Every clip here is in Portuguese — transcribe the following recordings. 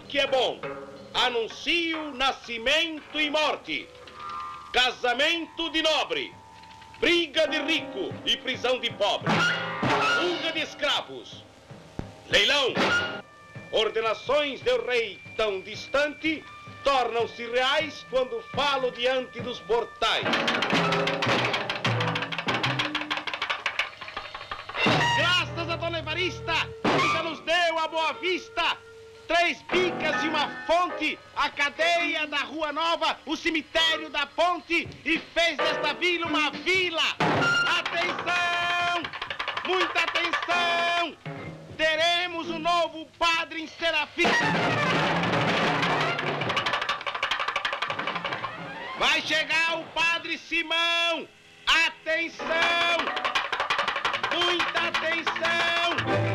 que é bom. Anuncio nascimento e morte, casamento de nobre, briga de rico e prisão de pobre, fuga de escravos, leilão. Ordenações do rei tão distante tornam-se reais quando falo diante dos portais. Graças a Dona Evarista, que já nos deu a Boa Vista, 3 bicas e uma fonte, a cadeia da Rua Nova, o cemitério da Ponte, e fez desta vila uma vila. Atenção! Muita atenção! Teremos um novo padre em Serafim. Vai chegar o Padre Simão. Atenção! Muita atenção!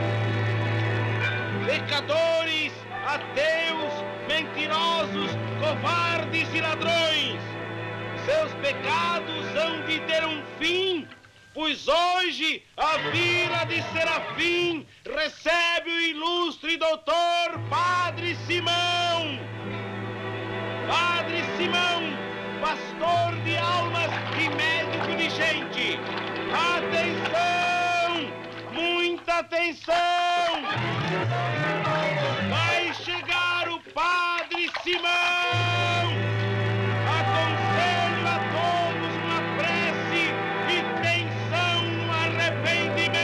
Pecadores, ateus, mentirosos, covardes e ladrões, seus pecados hão de ter um fim, pois hoje a vila de Serafim recebe o ilustre doutor Padre Simão. Padre Simão, pastor de almas e médico de gente. Atenção! Muita atenção! Vai chegar o Padre Simão! Aconselho a todos uma prece e tensão no arrependimento!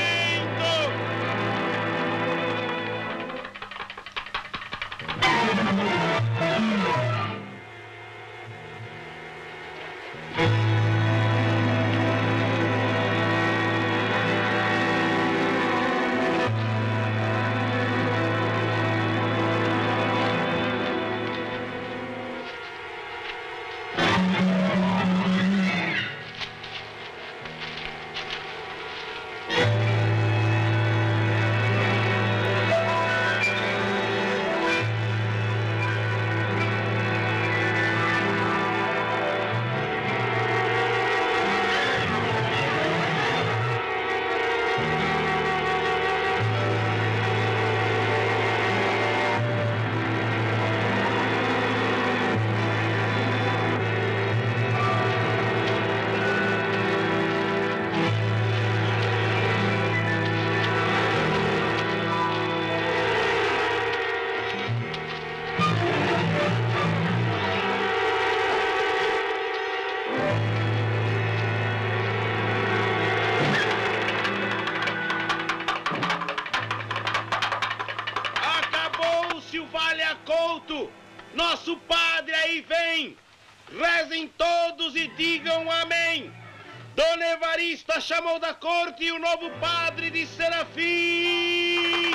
Nosso padre aí vem! Rezem todos e digam amém! Dona Evarista chamou da corte o novo padre de Serafim!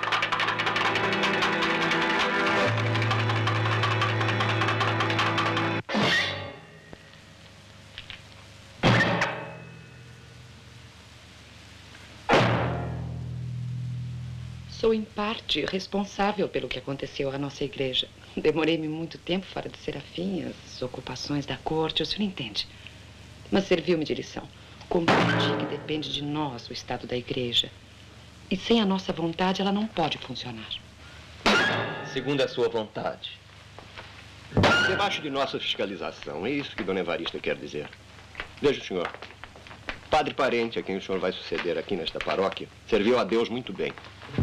Sou, em parte, responsável pelo que aconteceu à nossa igreja. Demorei-me muito tempo fora de Serafim, as ocupações da corte, o senhor entende. Mas serviu-me de lição. Compreendi que depende de nós o estado da igreja. E sem a nossa vontade, ela não pode funcionar. Segundo a sua vontade. Debaixo de nossa fiscalização, é isso que Dona Evarista quer dizer. Veja, senhor. Padre parente a quem o senhor vai suceder aqui nesta paróquia serviu a Deus muito bem.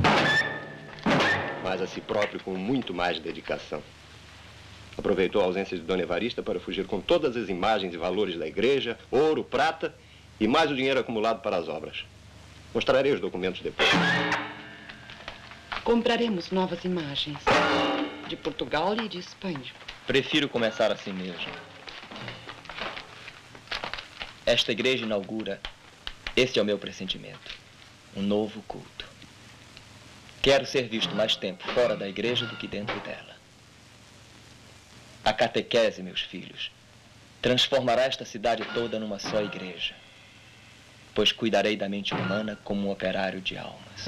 Mas a si próprio com muito mais dedicação. Aproveitou a ausência de Dona Evarista para fugir com todas as imagens e valores da igreja, ouro, prata e mais o dinheiro acumulado para as obras. Mostrarei os documentos depois. Compraremos novas imagens de Portugal e de Espanha. Prefiro começar assim mesmo. Esta igreja inaugura, este é o meu pressentimento, um novo culto. Quero ser visto mais tempo fora da igreja do que dentro dela. A catequese, meus filhos, transformará esta cidade toda numa só igreja, pois cuidarei da mente humana como um operário de almas.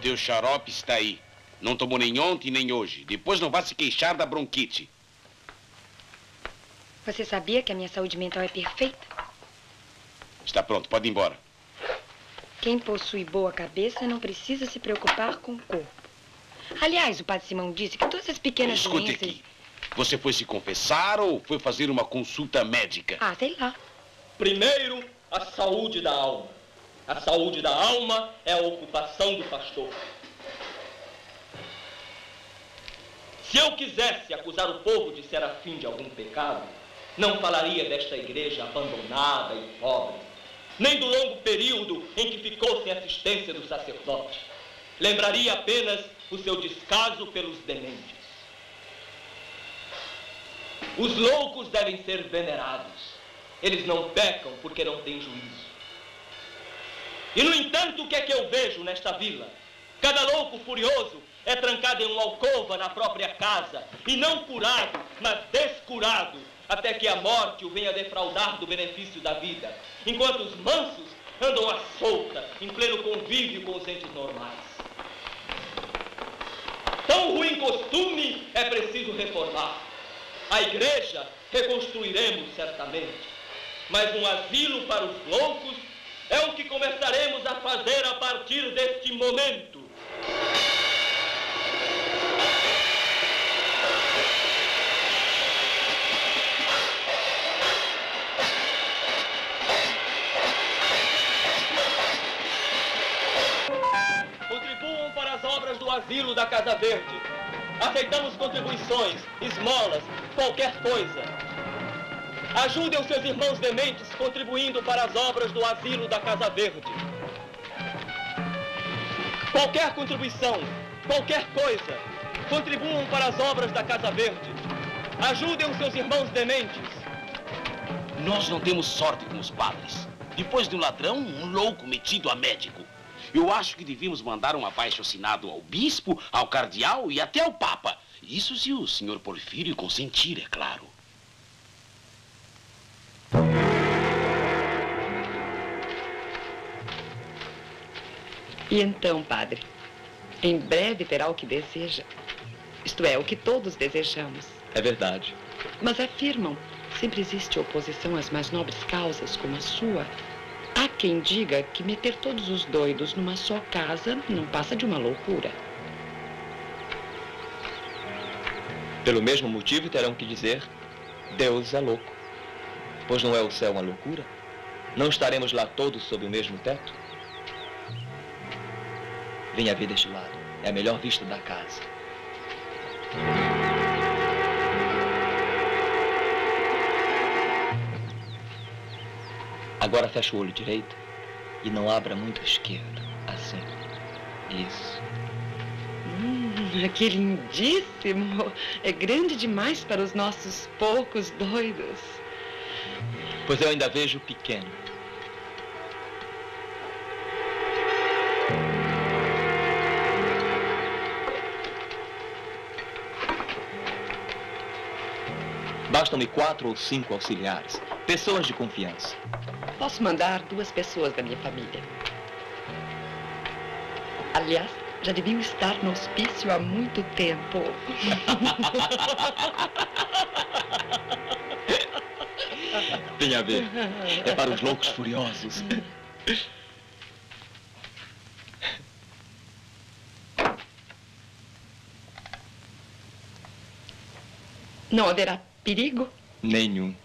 teu xarope está aí. Não tomou nem ontem nem hoje. Depois não vá se queixar da bronquite. Você sabia que a minha saúde mental é perfeita? Está pronto, pode ir embora. Quem possui boa cabeça não precisa se preocupar com o corpo. Aliás, o padre Simão disse que todas as pequenas Escute doenças... aqui. Você foi se confessar ou foi fazer uma consulta médica? Ah, sei lá. Primeiro, a saúde da alma. A saúde da alma é a ocupação do pastor. Se eu quisesse acusar o povo de serafim de algum pecado, não falaria desta igreja abandonada e pobre, nem do longo período em que ficou sem assistência do sacerdote. Lembraria apenas o seu descaso pelos dementes. Os loucos devem ser venerados. Eles não pecam porque não têm juízo. E, no entanto, o que é que eu vejo nesta vila? Cada louco furioso é trancado em uma alcova na própria casa, e não curado, mas descurado, até que a morte o venha defraudar do benefício da vida, enquanto os mansos andam à solta, em pleno convívio com os entes normais. Tão ruim costume é preciso reformar. A igreja reconstruiremos certamente, mas um asilo para os loucos é o que começaremos a fazer a partir deste momento. Contribuam para as obras do asilo da Casa Verde. Aceitamos contribuições, esmolas, qualquer coisa. Ajudem os seus irmãos dementes contribuindo para as obras do asilo da Casa Verde. Qualquer contribuição, qualquer coisa, contribuam para as obras da Casa Verde. Ajudem os seus irmãos dementes. Nós não temos sorte com os padres. Depois de um ladrão, um louco metido a médico. Eu acho que devíamos mandar um abaixo-assinado ao bispo, ao cardeal e até ao papa. Isso se o senhor Porfírio consentir, é claro. E então, padre, em breve terá o que deseja. Isto é, o que todos desejamos. É verdade. Mas afirmam, sempre existe oposição às mais nobres causas, como a sua. Há quem diga que meter todos os doidos numa só casa não passa de uma loucura. Pelo mesmo motivo terão que dizer, Deus é louco. Pois não é o céu uma loucura? Não estaremos lá todos sob o mesmo teto? Venha ver deste lado. É a melhor vista da casa. Agora fecha o olho direito e não abra muito o esquerdo. Assim. Isso. Que lindíssimo! É grande demais para os nossos poucos doidos. Pois eu ainda vejo pequeno. Bastam-me 4 ou 5 auxiliares, pessoas de confiança. Posso mandar 2 pessoas da minha família. Aliás, já deviam estar no hospício há muito tempo. Venha ver. É para os loucos furiosos. Não haverá perigo? Nenhum.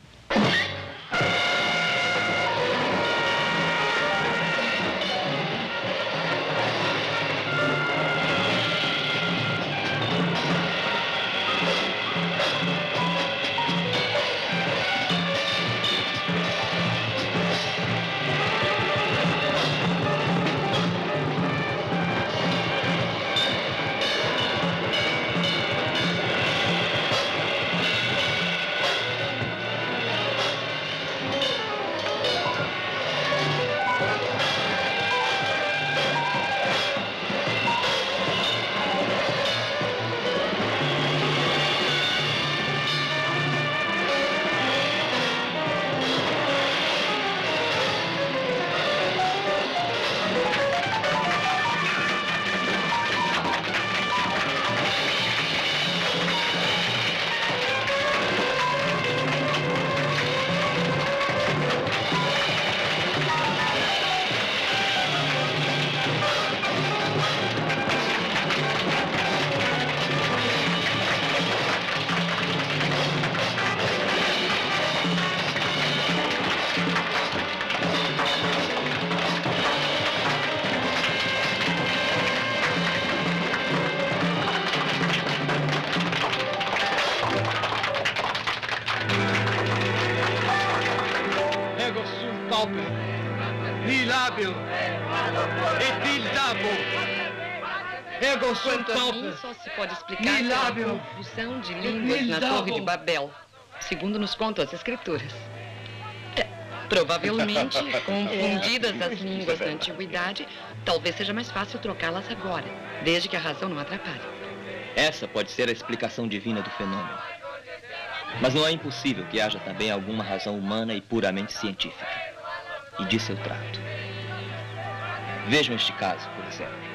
Milável! É bizarro! Quanto a mim, só se pode explicar pela confusão de línguas na Torre de Babel, segundo nos contam as escrituras. Provavelmente, confundidas as línguas da antiguidade, talvez seja mais fácil trocá-las agora, desde que a razão não atrapalhe. Essa pode ser a explicação divina do fenômeno. Mas não é impossível que haja também alguma razão humana e puramente científica. E disso eu trato. Vejam este caso, por exemplo.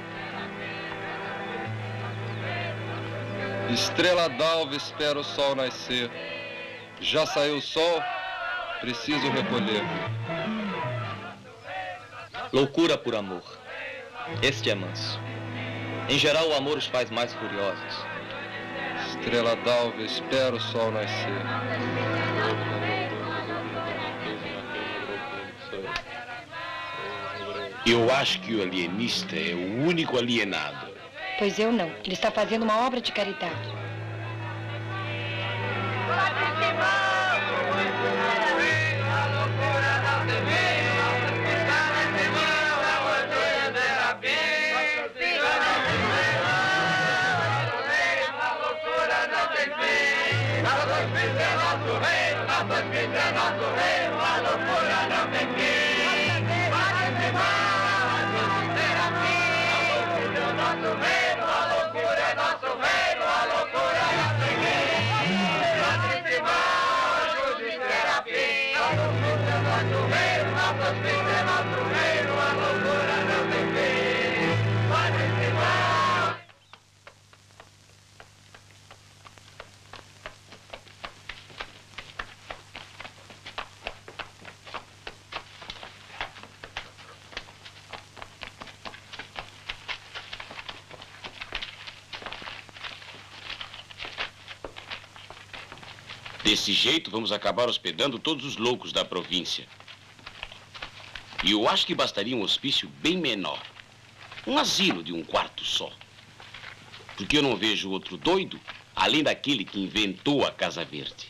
Estrela d'alva, espera o sol nascer. Já saiu o sol, preciso recolher. Loucura por amor. Este é manso. Em geral, o amor os faz mais furiosos. Estrela d'alva, espera o sol nascer. Eu acho que o alienista é o único alienado. Pois eu não. Ele está fazendo uma obra de caridade. Desse jeito, vamos acabar hospedando todos os loucos da província. E eu acho que bastaria um hospício bem menor. Um asilo de um quarto só. Porque eu não vejo outro doido, além daquele que inventou a Casa Verde.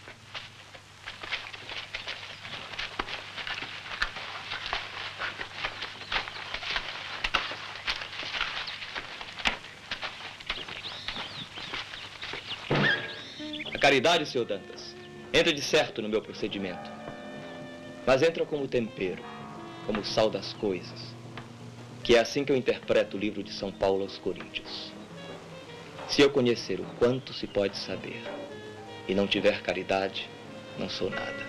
Caridade, Sr. Dantas, entra de certo no meu procedimento. Mas entra como tempero, como sal das coisas, que é assim que eu interpreto o livro de São Paulo aos Coríntios. Se eu conhecer o quanto se pode saber e não tiver caridade, não sou nada.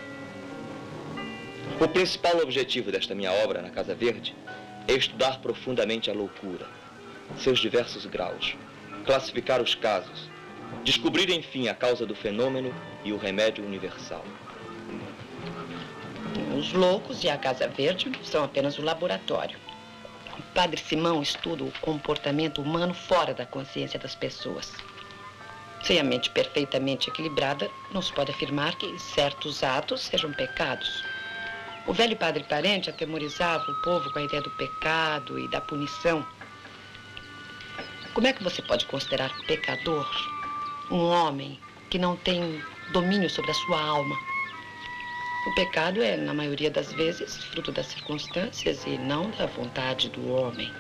O principal objetivo desta minha obra na Casa Verde é estudar profundamente a loucura, seus diversos graus, classificar os casos, descobrir, enfim, a causa do fenômeno e o remédio universal. Os loucos e a Casa Verde são apenas o laboratório. O Padre Simão estuda o comportamento humano fora da consciência das pessoas. Sem a mente perfeitamente equilibrada, não se pode afirmar que certos atos sejam pecados. O velho padre Parente atemorizava o povo com a ideia do pecado e da punição. Como é que você pode considerar pecador um homem que não tem domínio sobre a sua alma? O pecado é, na maioria das vezes, fruto das circunstâncias e não da vontade do homem.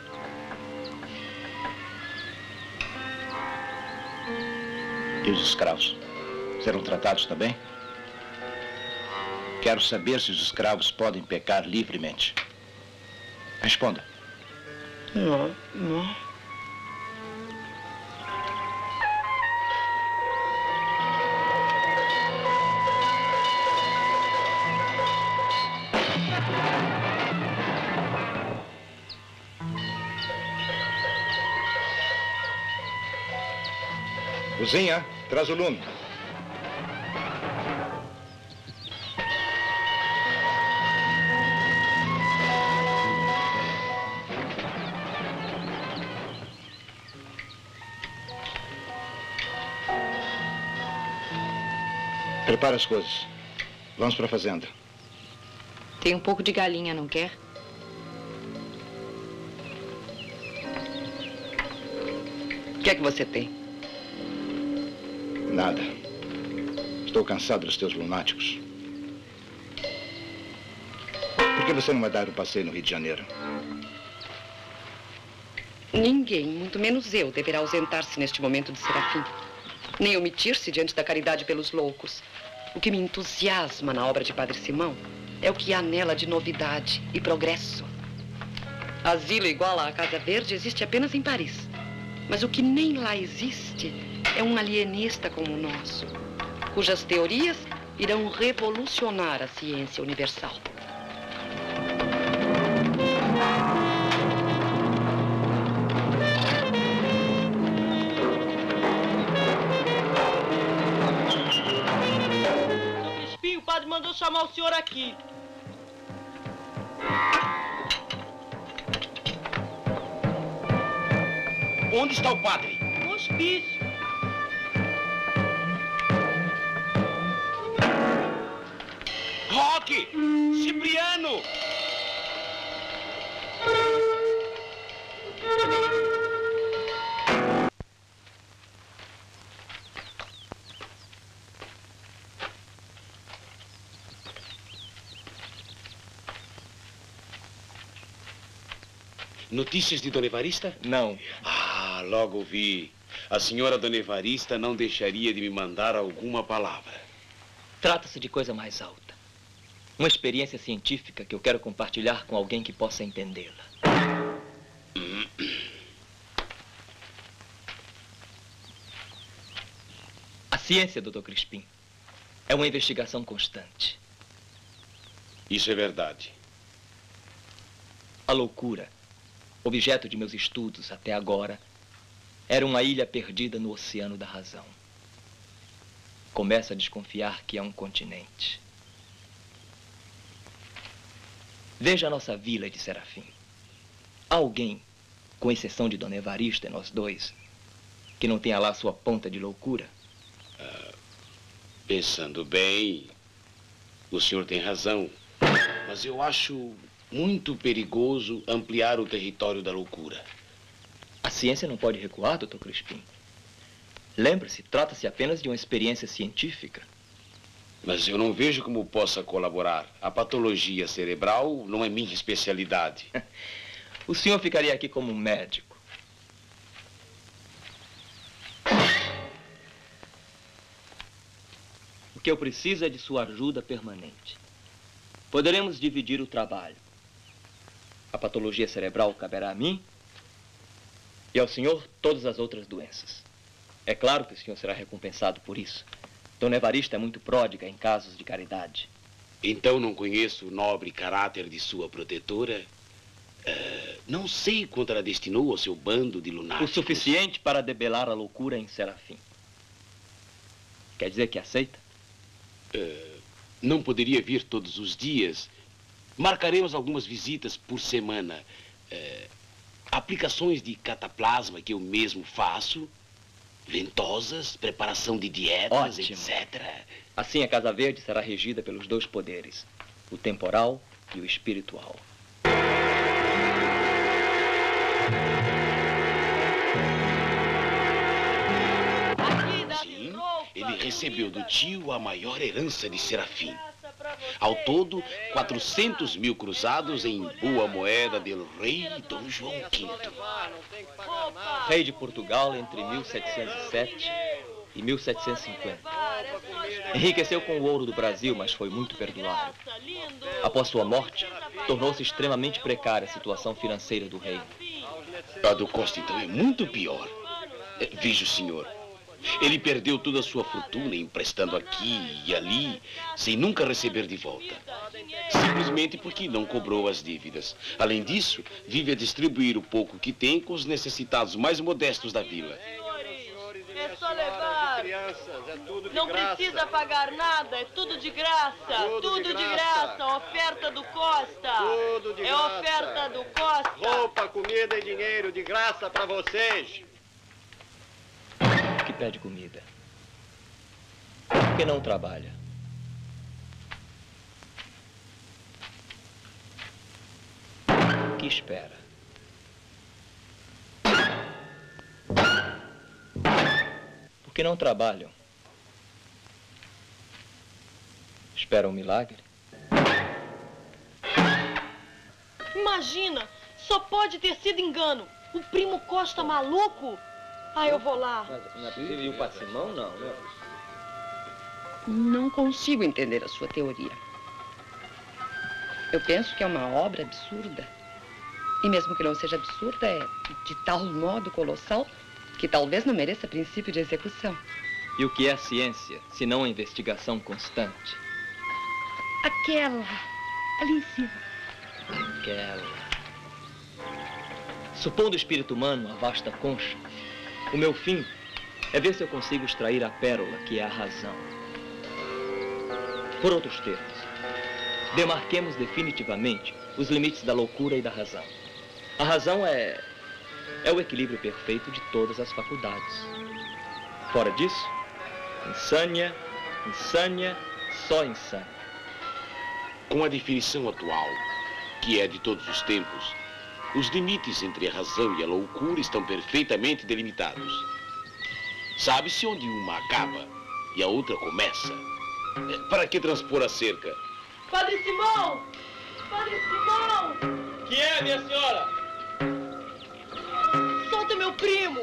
E os escravos? Serão tratados também? Quero saber se os escravos podem pecar livremente. Responda. Não. Cozinha, traz o lume. Prepara as coisas. Vamos para a fazenda. Tem um pouco de galinha, não quer? O que é que você tem? Nada. Estou cansado dos teus lunáticos. Por que você não vai dar um passeio no Rio de Janeiro? Ninguém, muito menos eu, deverá ausentar-se neste momento de Serafim. Nem omitir-se diante da caridade pelos loucos. O que me entusiasma na obra de Padre Simão é o que há nela de novidade e progresso. Asilo igual à Casa Verde existe apenas em Paris. Mas o que nem lá existe é um alienista como o nosso, cujas teorias irão revolucionar a ciência universal. Seu Crispim, o padre mandou chamar o senhor aqui. Onde está o padre? No hospício. Roque! Cipriano! Notícias de Dona Evarista? Não. Ah, logo vi. A senhora Dona Evarista não deixaria de me mandar alguma palavra. Trata-se de coisa mais alta. Uma experiência científica que eu quero compartilhar com alguém que possa entendê-la. A ciência, Dr. Crispim, é uma investigação constante. Isso é verdade. A loucura, objeto de meus estudos até agora, era uma ilha perdida no oceano da razão. Começo a desconfiar que é um continente. Veja a nossa vila de Serafim. Há alguém, com exceção de Dona Evarista e nós dois, que não tenha lá sua ponta de loucura? Pensando bem, o senhor tem razão. Mas eu acho muito perigoso ampliar o território da loucura. A ciência não pode recuar, Dr. Crispim. Lembre-se, trata-se apenas de uma experiência científica. Mas eu não vejo como possa colaborar. A patologia cerebral não é minha especialidade. O senhor ficaria aqui como um médico. O que eu preciso é de sua ajuda permanente. Poderemos dividir o trabalho. A patologia cerebral caberá a mim e ao senhor todas as outras doenças. É claro que o senhor será recompensado por isso. Dona Evarista é muito pródiga em casos de caridade. Então não conheço o nobre caráter de sua protetora? Não sei quanto ela destinou ao seu bando de lunáticos. O suficiente para debelar a loucura em Serafim. Quer dizer que aceita? Não poderia vir todos os dias. Marcaremos algumas visitas por semana. Aplicações de cataplasma que eu mesmo faço. Ventosas, preparação de dietas, ótimo, etc. Assim a Casa Verde será regida pelos dois poderes, o temporal e o espiritual. Sim, ele recebeu do tio a maior herança de Serafim. Ao todo, 400 mil cruzados em boa moeda del rei Dom João V. Rei de Portugal entre 1707 e 1750. Enriqueceu com o ouro do Brasil, mas foi muito perdoado. Após sua morte, tornou-se extremamente precária a situação financeira do reino. A do Costa, então, é muito pior. Veja o senhor. Ele perdeu toda a sua fortuna emprestando aqui e ali, sem nunca receber de volta. Simplesmente porque não cobrou as dívidas. Além disso, vive a distribuir o pouco que tem com os necessitados mais modestos da vila. É só levar. Não precisa pagar nada, é tudo de graça. Tudo de graça. Oferta do Costa. Tudo de graça. É oferta do Costa. Roupa, comida e dinheiro de graça para vocês. Que pede comida? Por que não trabalha? O que espera? Por que não trabalham? Espera um milagre? Imagina, só pode ter sido engano. O primo Costa maluco? Ah, eu vou lá. Mas não é possível. E o Padre Simão, não, né? Não consigo entender a sua teoria. Eu penso que é uma obra absurda. E mesmo que não seja absurda, é de tal modo colossal que talvez não mereça princípio de execução. E o que é a ciência, se não a investigação constante? Aquela, ali em cima. Aquela. Supondo o espírito humano a vasta concha, o meu fim é ver se eu consigo extrair a pérola que é a razão. Por outros termos, demarquemos definitivamente os limites da loucura e da razão. A razão é o equilíbrio perfeito de todas as faculdades. Fora disso, insânia, insânia, só insânia. Com a definição atual, que é de todos os tempos, os limites entre a razão e a loucura estão perfeitamente delimitados. Sabe-se onde uma acaba e a outra começa. Para que transpor a cerca? Padre Simão! Padre Simão! Que é, minha senhora? Solta meu primo!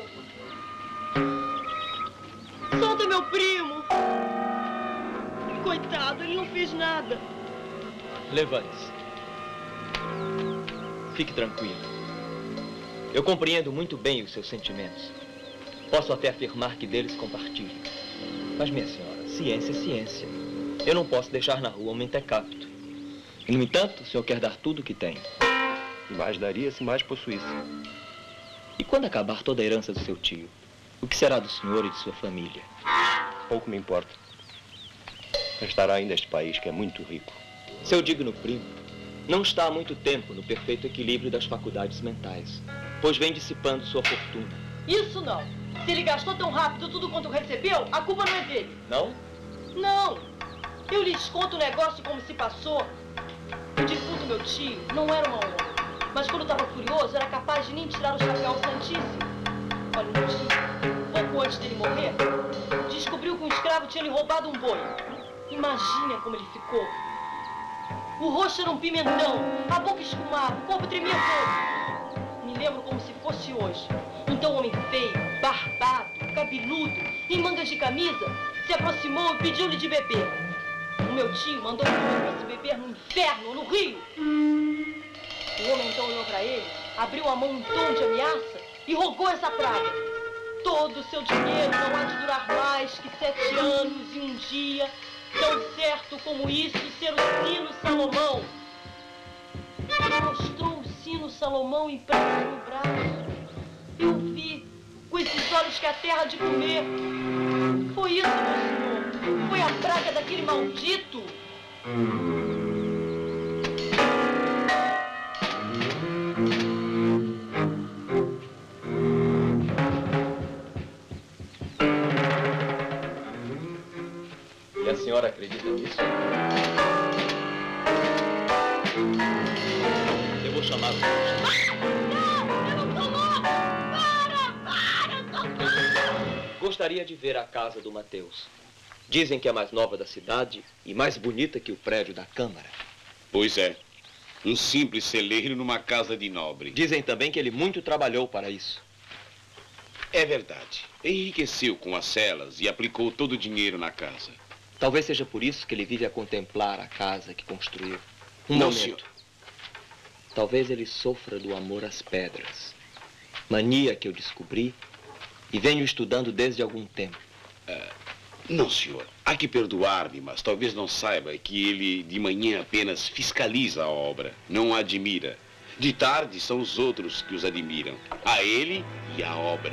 Solta meu primo! Coitado, ele não fez nada. Levante-se. Fique tranquilo. Eu compreendo muito bem os seus sentimentos. Posso até afirmar que deles compartilho. Mas, minha senhora, ciência é ciência. Eu não posso deixar na rua um mentecapto. E, no entanto, o senhor quer dar tudo o que tem. Mais daria se mais possuísse. E quando acabar toda a herança do seu tio, o que será do senhor e de sua família? Pouco me importa. Restará ainda este país que é muito rico. Seu digno primo não está há muito tempo no perfeito equilíbrio das faculdades mentais, pois vem dissipando sua fortuna. Isso não. Se ele gastou tão rápido tudo quanto recebeu, a culpa não é dele. Não? Não. Eu lhes conto o negócio como se passou. O defunto meu tio não era uma honra, mas quando estava furioso era capaz de nem tirar o chapéu ao Santíssimo. Olha, meu tio, pouco antes dele morrer, descobriu que um escravo tinha lhe roubado um boi. Imagina como ele ficou. O rosto era um pimentão, a boca esfumava, o corpo tremia todo. Me lembro como se fosse hoje. Então o homem feio, barbado, cabeludo, em mangas de camisa, se aproximou e pediu-lhe de beber. O meu tio mandou que ele fosse beber no inferno, no rio. O homem então olhou para ele, abriu a mão em tom de ameaça e rogou essa praga. Todo o seu dinheiro não há de durar mais que 7 anos e um dia, tão certo como isso ser o sino Salomão. Ele mostrou o sino Salomão impresso no braço. Eu vi, com esses olhos que a terra há de comer. Foi isso, meu senhor. Foi a praga daquele maldito. E a senhora acredita nisso? Eu vou chamar o Não, eu não tô louco! Para, socorro! Gostaria de ver a casa do Mateus. Dizem que é a mais nova da cidade e mais bonita que o prédio da Câmara. Pois é. Um simples celeiro numa casa de nobre. Dizem também que ele muito trabalhou para isso. É verdade. Enriqueceu com as celas e aplicou todo o dinheiro na casa. Talvez seja por isso que ele vive a contemplar a casa que construiu. Não, momento. senhor. Talvez ele sofra do amor às pedras. Mania que eu descobri e venho estudando desde algum tempo. Não, senhor. Há que perdoar-me, mas talvez não saiba que ele de manhã apenas fiscaliza a obra, não a admira. De tarde são os outros que os admiram. A ele e a obra.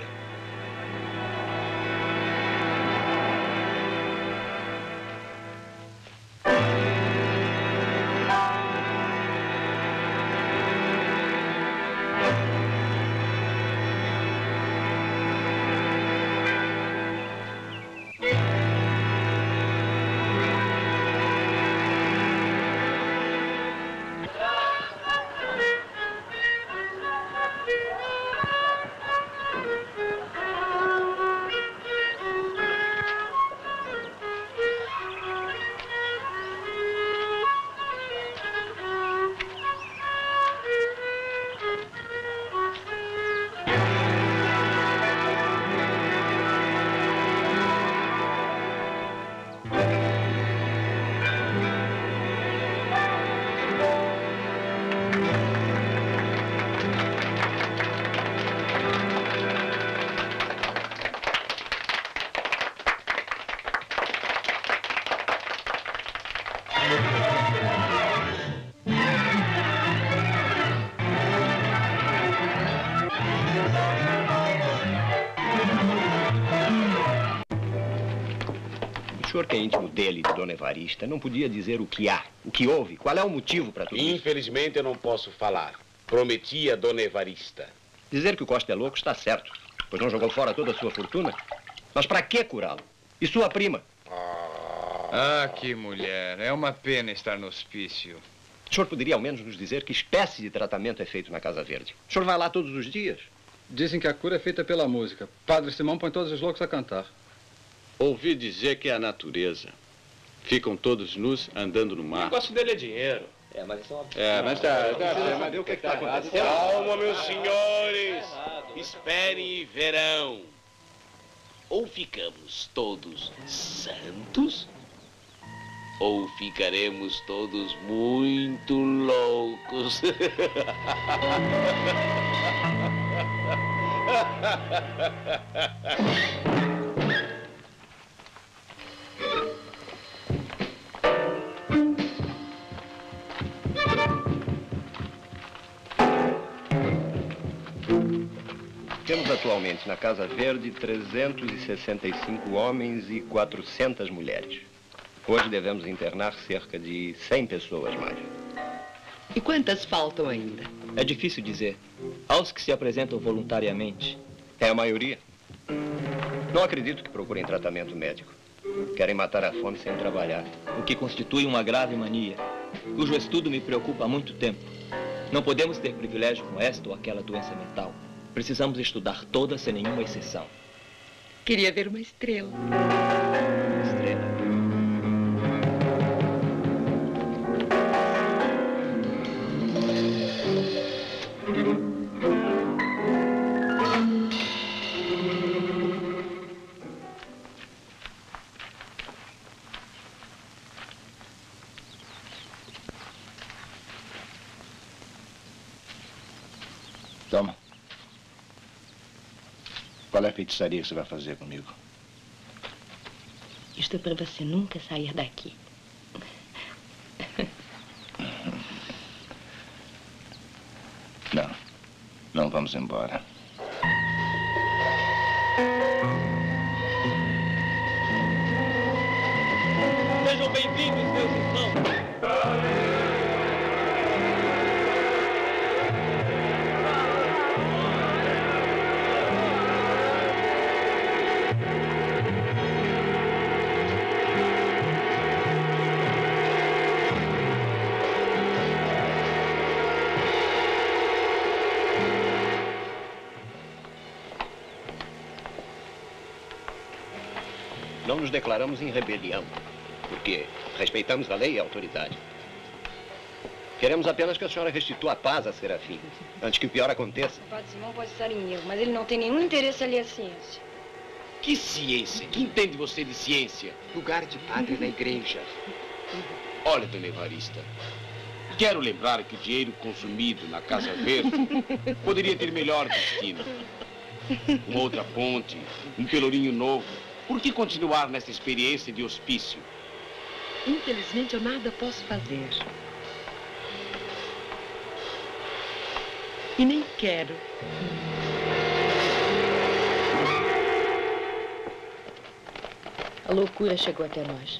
senhor que é íntimo dele, de Dona Evarista, não podia dizer o que há, o que houve, qual é o motivo para tudo isso? Infelizmente, eu não posso falar. Prometi a Dona Evarista. Dizer que o Costa é louco está certo, pois não jogou fora toda a sua fortuna. Mas para que curá-lo? E sua prima? Ah, que mulher. É uma pena estar no hospício. O senhor poderia ao menos nos dizer que espécie de tratamento é feito na Casa Verde? O senhor vai lá todos os dias? Dizem que a cura é feita pela música. Padre Simão põe todos os loucos a cantar. Ouvi dizer que é a natureza. Ficam todos nus andando no mar. O negócio dele é dinheiro. Mas Mas o que está acontecendo? Calma, meus senhores. Esperem e verão. Ou ficamos todos santos, ou ficaremos todos muito loucos. Temos atualmente na Casa Verde 365 homens e 400 mulheres. Hoje devemos internar cerca de 100 pessoas mais. E quantas faltam ainda? É difícil dizer. Aos que se apresentam voluntariamente. É a maioria. Não acredito que procurem tratamento médico. Querem matar a fome sem trabalhar. O que constitui uma grave mania, cujo estudo me preocupa há muito tempo. Não podemos ter privilégio com esta ou aquela doença mental. Precisamos estudar todas sem nenhuma exceção. Queria ver uma estrela. Estrela. Toma. Qual é a feitiçaria que você vai fazer comigo? Isto é para você nunca sair daqui. Não. Não vamos embora. Sejam bem-vindos, meus irmãos. Não nos declaramos em rebelião, porque respeitamos a lei e a autoridade. Queremos apenas que a senhora restitua a paz a Serafim, antes que o pior aconteça. O Padre Simão pode estar em erro, mas ele não tem nenhum interesse ali à ciência. Que ciência? Que entende você de ciência? Lugar de padre na igreja. Olha, Dona Evarista, quero lembrar que o dinheiro consumido na Casa Verde poderia ter melhor destino. Uma outra ponte, um pelourinho novo. Por que continuar nessa experiência de hospício? Infelizmente, eu nada posso fazer. E nem quero. A loucura chegou até nós.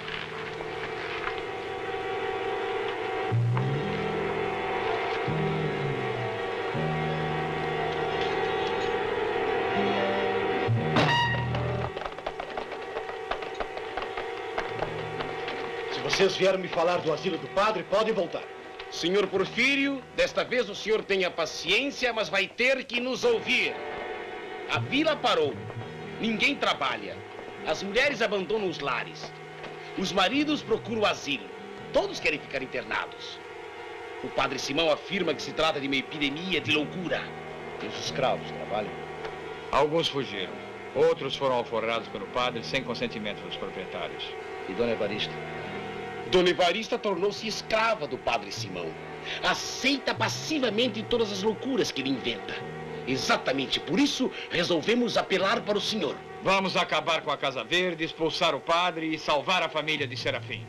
Se vocês vieram me falar do asilo do padre, podem voltar. Senhor Porfírio, desta vez o senhor tenha paciência, mas vai ter que nos ouvir. A vila parou. Ninguém trabalha. As mulheres abandonam os lares. Os maridos procuram asilo. Todos querem ficar internados. O padre Simão afirma que se trata de uma epidemia de loucura. E os escravos trabalham? Alguns fugiram. Outros foram alforrados pelo padre sem consentimento dos proprietários. E Dona Evarista? Dona Evarista tornou-se escrava do padre Simão. Aceita passivamente todas as loucuras que ele inventa. Exatamente por isso, resolvemos apelar para o senhor. Vamos acabar com a Casa Verde, expulsar o padre e salvar a família de Serafim.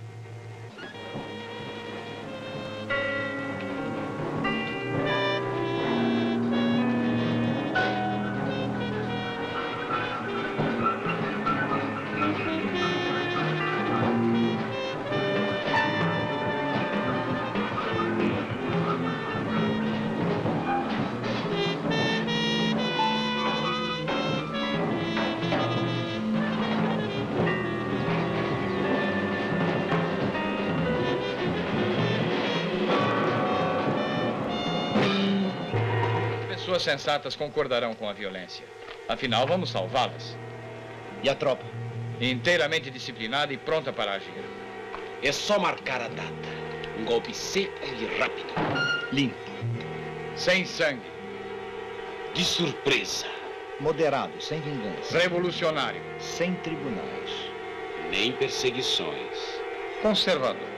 pessoas sensatas concordarão com a violência. Afinal, vamos salvá-las. E a tropa? Inteiramente disciplinada e pronta para agir. É só marcar a data. Um golpe seco e rápido. Limpo. Sem sangue. De surpresa. Moderado, sem vingança. Revolucionário. Sem tribunais. Nem perseguições. Conservador.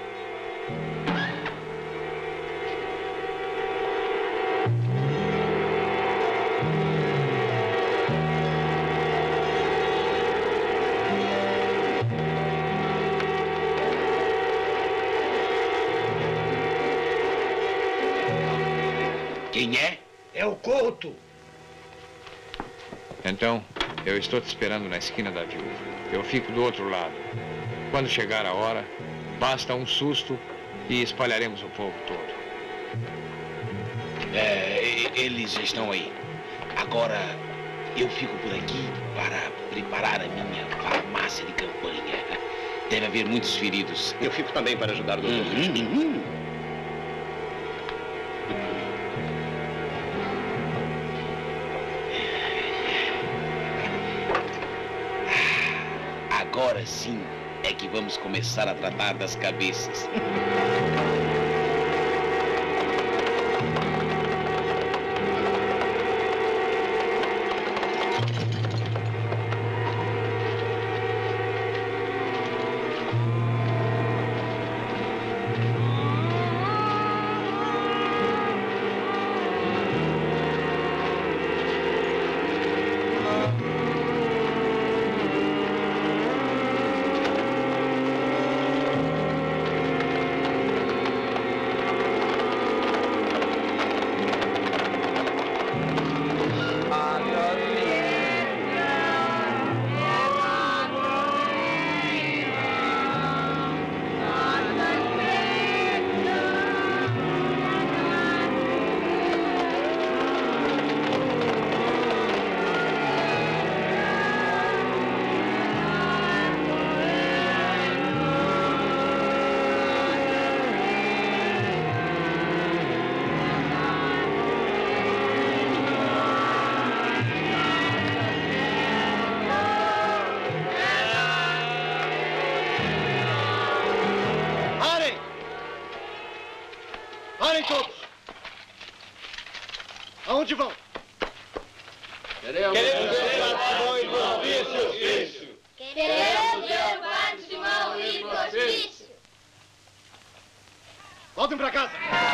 Quem é? É o Couto. Então, eu estou te esperando na esquina da viúva. Eu fico do outro lado. Quando chegar a hora, basta um susto e espalharemos o povo todo. Eles já estão aí. Agora, eu fico por aqui para preparar a minha farmácia de campanha. Deve haver muitos feridos. Eu fico também para ajudar o doutor. Agora sim é que vamos começar a tratar das cabeças. Parem todos! Aonde vão? Queremos ver o irmão Hospício! Queremos ver o padre Simão limpo hospício! Voltem para casa!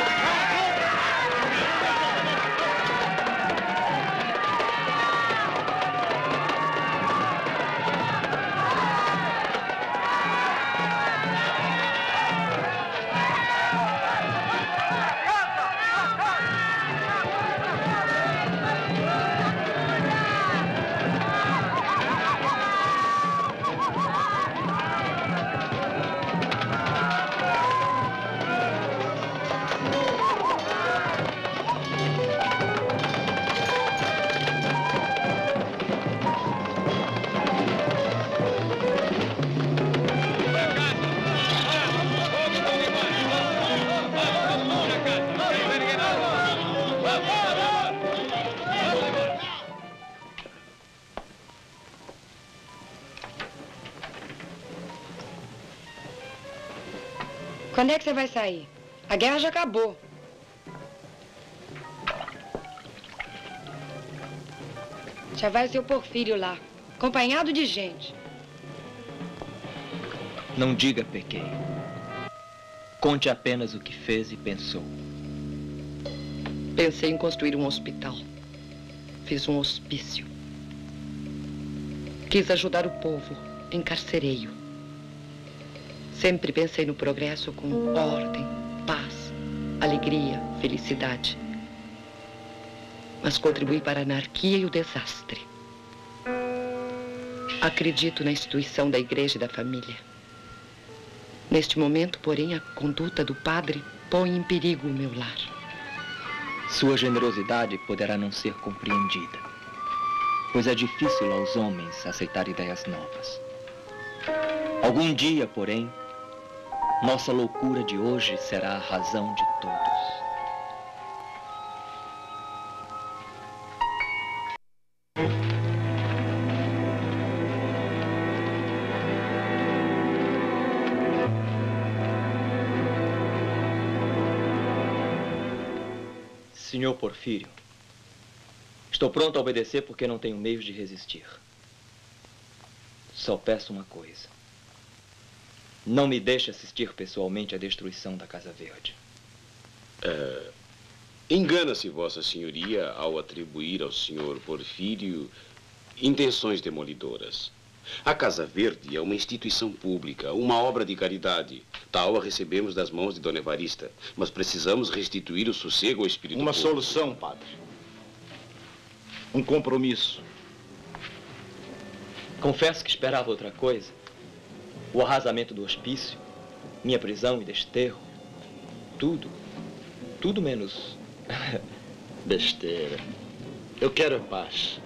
Quando é que você vai sair? A guerra já acabou. Já vai o seu Porfírio lá, acompanhado de gente. Não diga pequei. Conte apenas o que fez e pensou. Pensei em construir um hospital. Fiz um hospício. Quis ajudar o povo. Encarcerei-o. Sempre pensei no progresso com ordem, paz, alegria, felicidade. Mas contribuí para a anarquia e o desastre. Acredito na instituição da igreja e da família. Neste momento, porém, a conduta do padre põe em perigo o meu lar. Sua generosidade poderá não ser compreendida, pois é difícil aos homens aceitar ideias novas. Algum dia, porém, nossa loucura de hoje será a razão de todos. Senhor Porfírio, estou pronto a obedecer porque não tenho meios de resistir. Só peço uma coisa. Não me deixe assistir pessoalmente à destruição da Casa Verde. Engana-se Vossa Senhoria ao atribuir ao senhor Porfírio intenções demolidoras. A Casa Verde é uma instituição pública, uma obra de caridade. Tal a recebemos das mãos de Dona Evarista. Mas precisamos restituir o sossego ao espírito público. Uma solução, padre. Um compromisso. Confesso que esperava outra coisa. O arrasamento do hospício, minha prisão e desterro. Tudo menos... Besteira. Eu quero paz.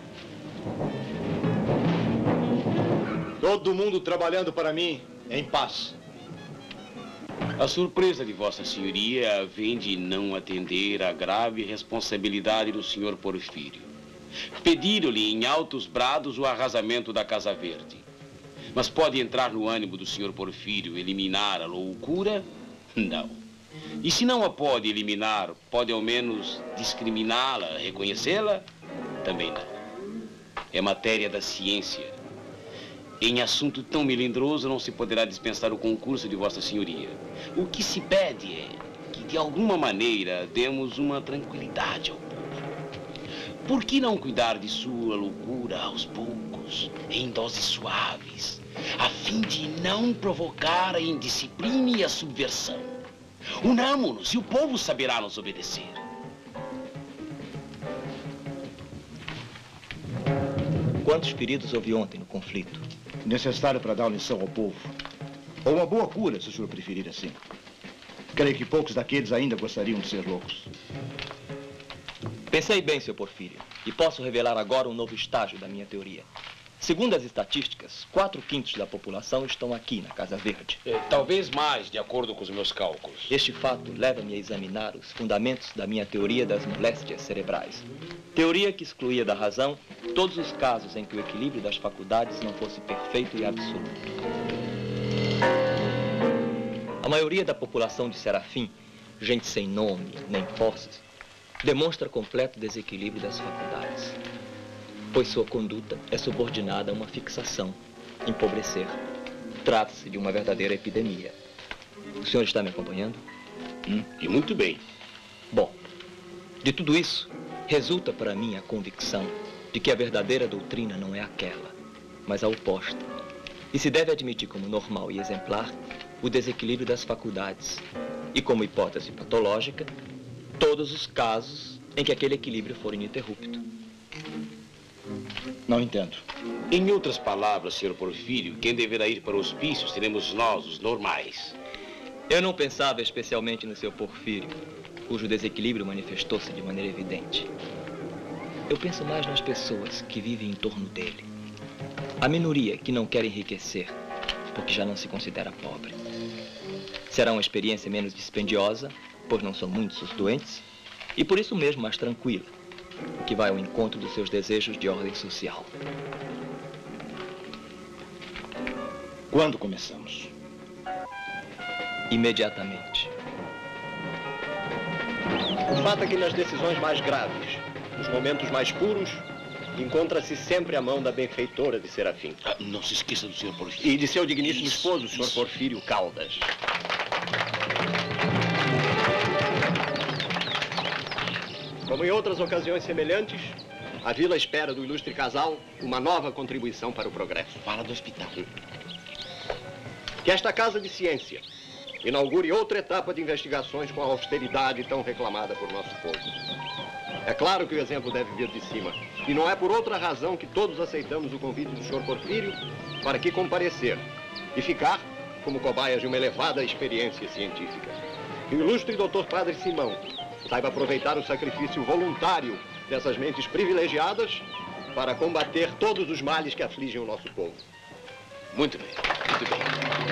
Todo mundo trabalhando para mim em paz. A surpresa de Vossa Senhoria vem de não atender à grave responsabilidade do senhor Porfírio. Pediram-lhe em altos brados o arrasamento da Casa Verde. Mas pode entrar no ânimo do senhor Porfírio eliminar a loucura? Não. E se não a pode eliminar, pode ao menos discriminá-la, reconhecê-la? Também não. É matéria da ciência. Em assunto tão melindroso não se poderá dispensar o concurso de Vossa Senhoria. O que se pede é que, de alguma maneira, demos uma tranquilidade ao povo. Por que não cuidar de sua loucura aos poucos, em doses suaves, a fim de não provocar a indisciplina e a subversão? Unamo-nos e o povo saberá nos obedecer. Quantos feridos houve ontem no conflito? Necessário para dar uma lição ao povo. Ou uma boa cura, se o senhor preferir assim. Creio que poucos daqueles ainda gostariam de ser loucos. Pensei bem, Sr. Porfírio, e posso revelar agora um novo estágio da minha teoria. Segundo as estatísticas, 4/5 da população estão aqui na Casa Verde. Talvez mais, de acordo com os meus cálculos. Este fato leva-me a examinar os fundamentos da minha teoria das moléstias cerebrais. Teoria que excluía da razão todos os casos em que o equilíbrio das faculdades não fosse perfeito e absoluto. A maioria da população de Serafim, gente sem nome nem posses, demonstra completo desequilíbrio das faculdades, pois sua conduta é subordinada a uma fixação, empobrecer. Trata-se de uma verdadeira epidemia. O senhor está me acompanhando? E muito bem. Bom, de tudo isso, resulta para mim a convicção de que a verdadeira doutrina não é aquela, mas a oposta. E se deve admitir como normal e exemplar o desequilíbrio das faculdades e, como hipótese patológica, todos os casos em que aquele equilíbrio for ininterrupto. Não entendo. Em outras palavras, senhor Porfírio, quem deverá ir para o hospício seremos nós, os normais. Eu não pensava especialmente no seu Porfírio, cujo desequilíbrio manifestou-se de maneira evidente. Eu penso mais nas pessoas que vivem em torno dele. A minoria que não quer enriquecer, porque já não se considera pobre. Será uma experiência menos dispendiosa, pois não são muitos os doentes, e por isso mesmo mais tranquila, que vai ao encontro dos seus desejos de ordem social. Quando começamos? Imediatamente. O fato é que nas decisões mais graves, nos momentos mais puros, encontra-se sempre a mão da benfeitora de Serafim. Não se esqueça do senhor Porfírio. E de seu digníssimo esposo, o senhor Porfírio Caldas. Como em outras ocasiões semelhantes, a vila espera do ilustre casal uma nova contribuição para o progresso. Fala do hospital. Que esta casa de ciência inaugure outra etapa de investigações com a austeridade tão reclamada por nosso povo. É claro que o exemplo deve vir de cima, e não é por outra razão que todos aceitamos o convite do senhor Porfírio para aqui comparecer e ficar como cobaias de uma elevada experiência científica. E o ilustre doutor Padre Simão saiba aproveitar o sacrifício voluntário dessas mentes privilegiadas para combater todos os males que afligem o nosso povo. Muito bem, muito bem.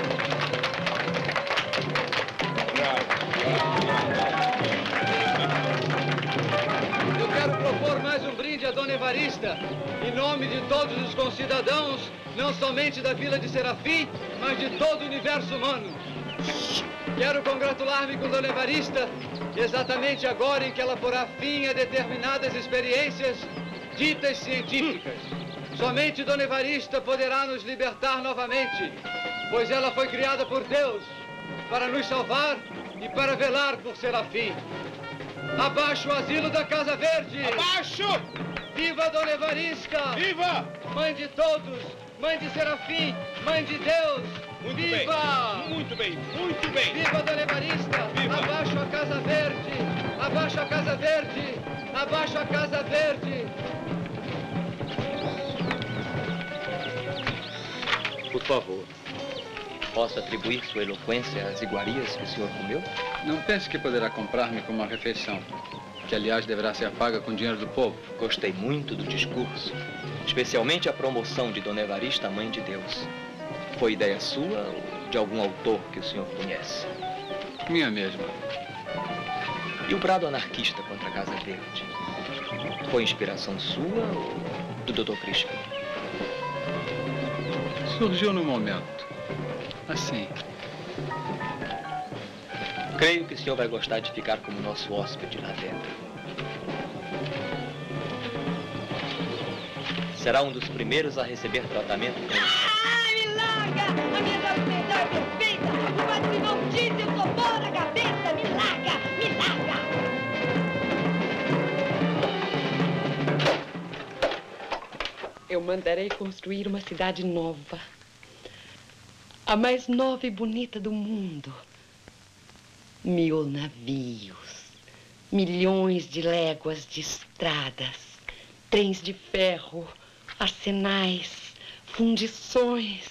Eu quero propor mais um brinde a Dona Evarista, em nome de todos os concidadãos, não somente da Vila de Serafim, mas de todo o universo humano. Quero congratular-me com Dona Evarista exatamente agora em que ela porá fim a determinadas experiências ditas científicas. Somente Dona Evarista poderá nos libertar novamente, pois ela foi criada por Deus para nos salvar e para velar por Serafim. Abaixo o asilo da Casa Verde! Abaixo! Viva Dona Evarista! Viva! Mãe de todos, mãe de Serafim, mãe de Deus! Muito Viva! bem! Muito bem! Muito bem! Viva Dona Evarista! Viva! Abaixo a Casa Verde! Abaixo a Casa Verde! Abaixo a Casa Verde! Por favor, posso atribuir sua eloquência às iguarias que o senhor comeu? Não pense que poderá comprar-me com uma refeição, que aliás deverá ser paga com dinheiro do povo. Gostei muito do discurso, especialmente a promoção de Dona Evarista, Mãe de Deus. Foi ideia sua ou de algum autor que o senhor conhece? Minha mesma. E o brado anarquista contra a Casa Verde? Foi inspiração sua ou do Dr. Crispin? Surgiu no momento. Assim. Creio que o senhor vai gostar de ficar como nosso hóspede lá dentro. Será um dos primeiros a receber tratamento com... Ah, me larga! A minha gravidez é perfeita! O Padre Simão disse, eu sou boa na cabeça! Me larga! Me larga! Eu mandarei construir uma cidade nova. A mais nova e bonita do mundo. 1000 navios, milhões de léguas de estradas, trens de ferro, arsenais, fundições,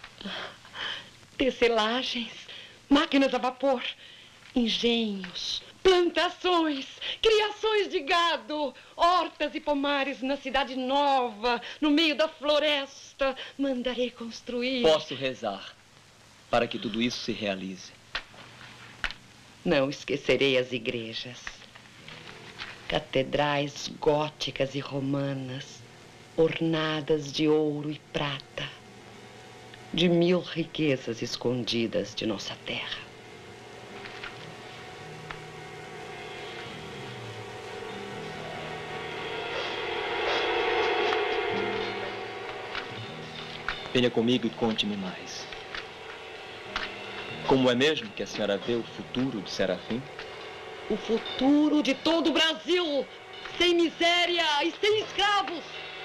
tecelagens, máquinas a vapor, engenhos, plantações, criações de gado, hortas e pomares na cidade nova, no meio da floresta. Mandarei construir... Posso rezar para que tudo isso se realize. Não esquecerei as igrejas, catedrais góticas e romanas, ornadas de ouro e prata, de 1000 riquezas escondidas de nossa terra. Venha comigo e conte-me mais. Como é mesmo que a senhora vê o futuro de Serafim? O futuro de todo o Brasil, sem miséria e sem escravos.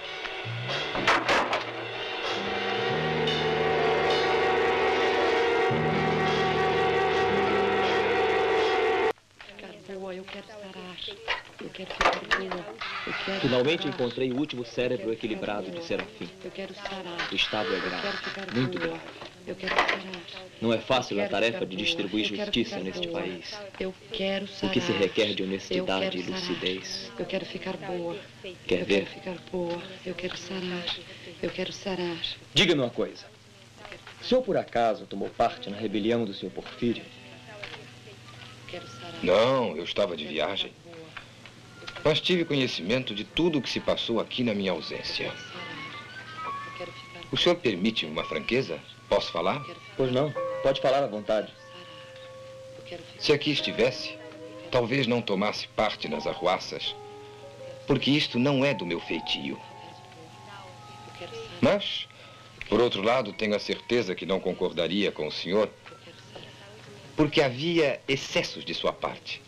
Ficar boa, eu quero sarar. Eu quero ficar boa. Eu quero Finalmente ficar... encontrei o último cérebro equilibrado de Serafim. Eu quero sarar. O estado é Eu quero grave. ficar Muito boa. grave. Eu quero sarar. Não é fácil a Eu quero tarefa ficar de boa. distribuir Eu quero justiça ficar neste boa. país. Eu quero sarar. O que se requer de Eu honestidade e quero sarar. lucidez. Eu quero ficar boa. Quer eu ver? quero ficar boa. Eu quero sarar. Eu quero sarar. Diga-me uma coisa. O senhor, por acaso, tomou parte na rebelião do senhor Porfírio? Quero sarar. Não, eu estava de viagem. Mas tive conhecimento de tudo o que se passou aqui na minha ausência. O senhor permite-me uma franqueza? Posso falar? Pois não. Pode falar à vontade. Se aqui estivesse, talvez não tomasse parte nas arruaças, porque isto não é do meu feitio. Mas, por outro lado, tenho a certeza que não concordaria com o senhor, porque havia excessos de sua parte.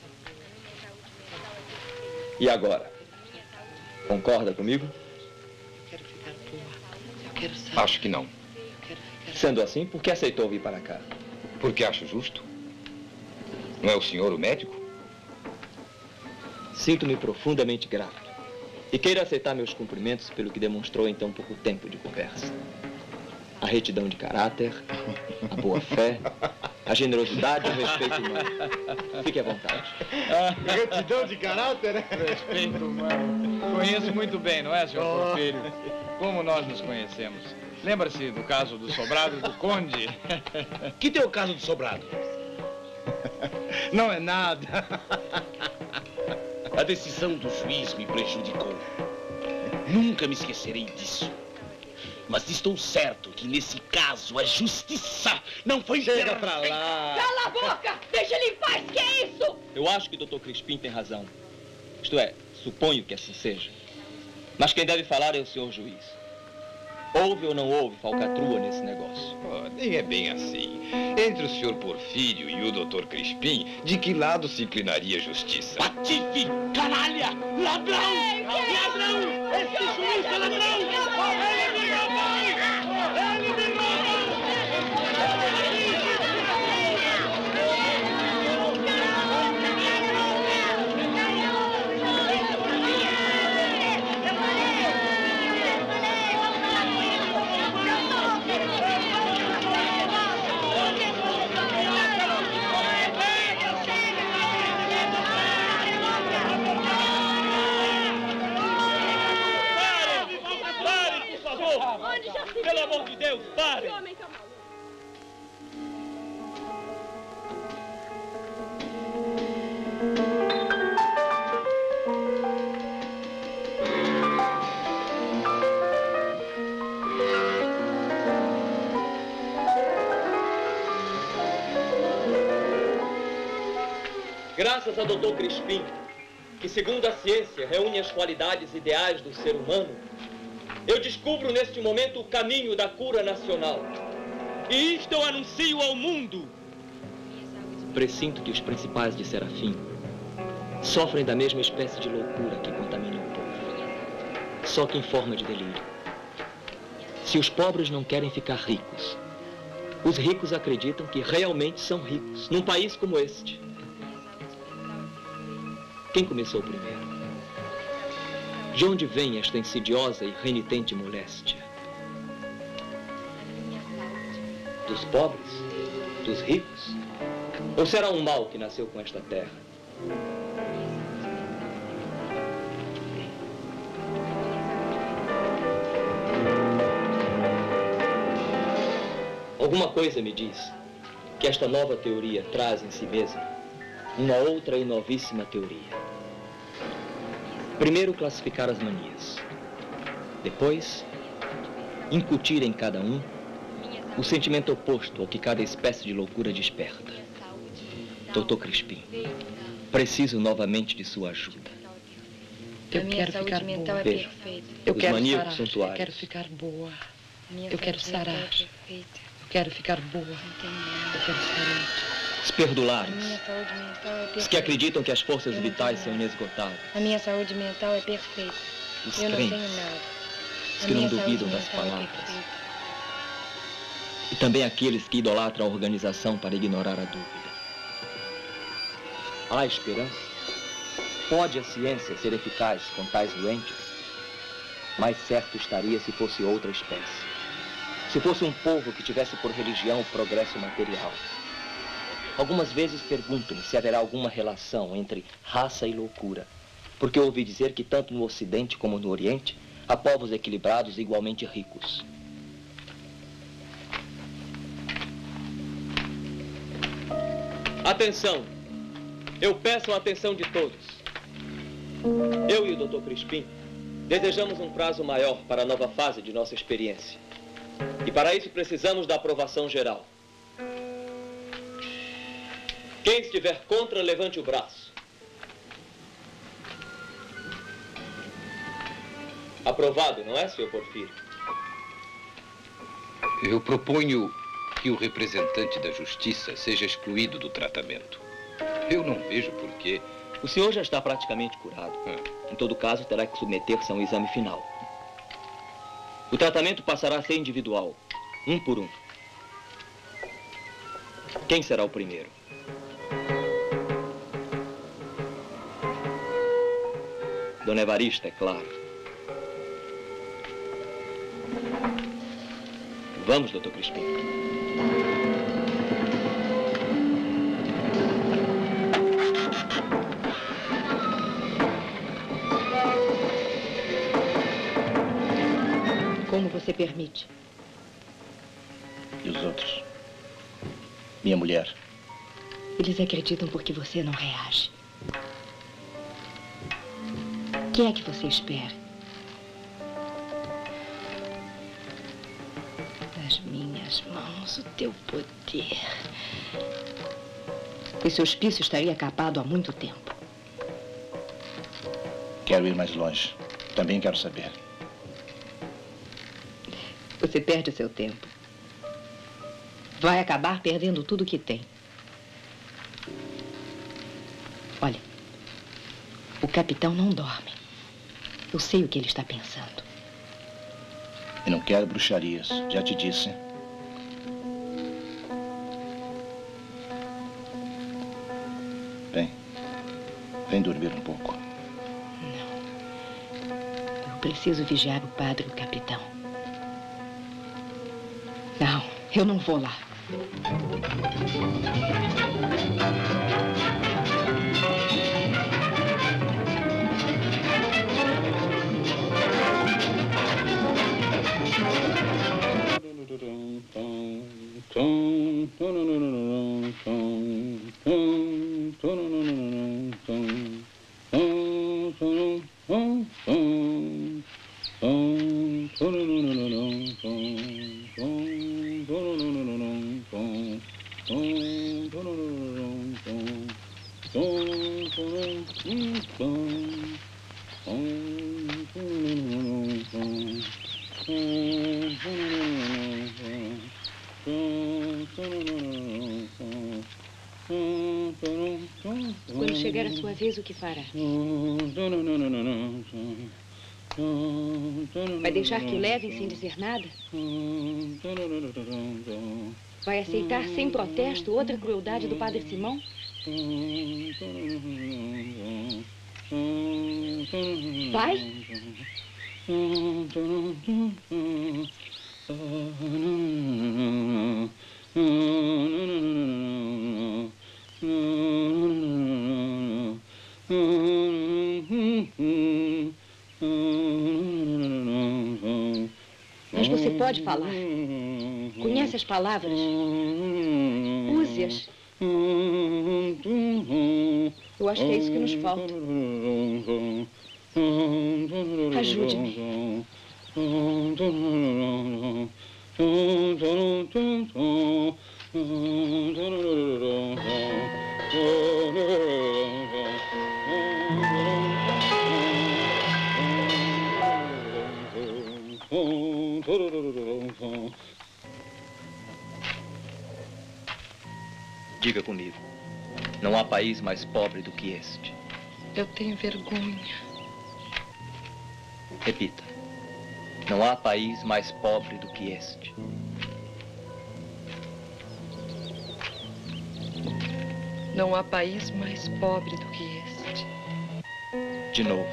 E agora? Concorda comigo? Acho que não. Sendo assim, por que aceitou vir para cá? Porque acho justo. Não é o senhor o médico? Sinto-me profundamente grato. E queira aceitar meus cumprimentos pelo que demonstrou em tão pouco tempo de conversa. A retidão de caráter, a boa-fé, a generosidade e o respeito humano. Fique à vontade. Retidão de caráter, né? Respeito humano. Conheço muito bem, não é, senhor Porfírio? Como nós nos conhecemos. Lembra-se do caso do sobrado do conde? Que tem o caso do sobrado? Não é nada. A decisão do juiz me prejudicou. Nunca me esquecerei disso. Mas estou certo que nesse caso a justiça não foi Chega pra lá. Cala a boca! Deixa ele em paz, que é isso? Eu acho que o Dr. Crispim tem razão. Isto é, suponho que assim seja. Mas quem deve falar é o senhor juiz. Houve ou não houve falcatrua nesse negócio? Oh, nem é bem assim. Entre o senhor Porfírio e o Dr. Crispim, de que lado se inclinaria a justiça? Patife, canalha, ladrão! Ladrão! Esse juiz é ladrão! Ele me roubou! Ele me roubou! Pelo amor de Deus, pare! Esse homem tá maluco. Graças a Dr. Crispim, que segundo a ciência reúne as qualidades ideais do ser humano, eu descubro neste momento o caminho da cura nacional. E isto eu anuncio ao mundo. Presinto que os principais de Serafim sofrem da mesma espécie de loucura que contamina o povo, só que em forma de delírio. Se os pobres não querem ficar ricos, os ricos acreditam que realmente são ricos, num país como este. Quem começou primeiro? De onde vem esta insidiosa e renitente moléstia? Dos pobres? Dos ricos? Ou será um mal que nasceu com esta terra? Alguma coisa me diz que esta nova teoria traz em si mesma uma outra e novíssima teoria. Primeiro, classificar as manias. Depois, incutir em cada um o sentimento oposto ao que cada espécie de loucura desperta. Dr. Crispim, preciso novamente de sua ajuda. Eu quero ficar boa. Veja, Eu os quero maníacos sarar. suntuários. Eu quero ficar boa. Eu quero sarar. Eu quero ficar boa. Eu quero sarar. Os perdulares, Minha saúde mental é os que perfeita. acreditam que as forças vitais são inesgotáveis. A minha saúde mental é perfeita. Os Eu não crentes, tenho nada. os A que não minha saúde duvidam das mental é palavras. perfeita. E também aqueles que idolatram a organização para ignorar a dúvida. Há esperança? Pode a ciência ser eficaz com tais doentes? Mais certo estaria se fosse outra espécie. Se fosse um povo que tivesse por religião o progresso material. Algumas vezes pergunto-me se haverá alguma relação entre raça e loucura, porque eu ouvi dizer que tanto no Ocidente como no Oriente há povos equilibrados e igualmente ricos. Atenção! Eu peço a atenção de todos. Eu e o Dr. Crispim desejamos um prazo maior para a nova fase de nossa experiência. E para isso precisamos da aprovação geral. Quem estiver contra, levante o braço. Aprovado, não é, senhor Porfírio? Eu proponho que o representante da justiça seja excluído do tratamento. Eu não vejo por quê. O senhor já está praticamente curado. Em todo caso, terá que submeter-se a um exame final. O tratamento passará a ser individual, um por um. Quem será o primeiro? Dona Evarista, é claro. Vamos, Dr. Crispim. Como você permite? E os outros? Minha mulher. Eles acreditam porque você não reage. Quem é que você espera? Nas minhas mãos, o teu poder. O seu hospício estaria acabado há muito tempo. Quero ir mais longe. Também quero saber. Você perde o seu tempo. Vai acabar perdendo tudo que tem. Olha, o capitão não dorme. Eu sei o que ele está pensando. E não quero bruxarias, já te disse. Vem dormir um pouco. Não. Eu preciso vigiar o padre e o capitão. Não, eu não vou lá. Quando chegar a sua vez, o que fará? Vai deixar que o levem sem dizer nada? Vai aceitar sem protesto outra crueldade do padre Simão? Vai? Mas você pode falar. Conhece as palavras. Use-as. Eu acho que é isso que nos falta. Ajude-me. Diga comigo, não há país mais pobre do que este. Eu tenho vergonha. Repita, não há país mais pobre do que este. Não há país mais pobre do que este. De novo.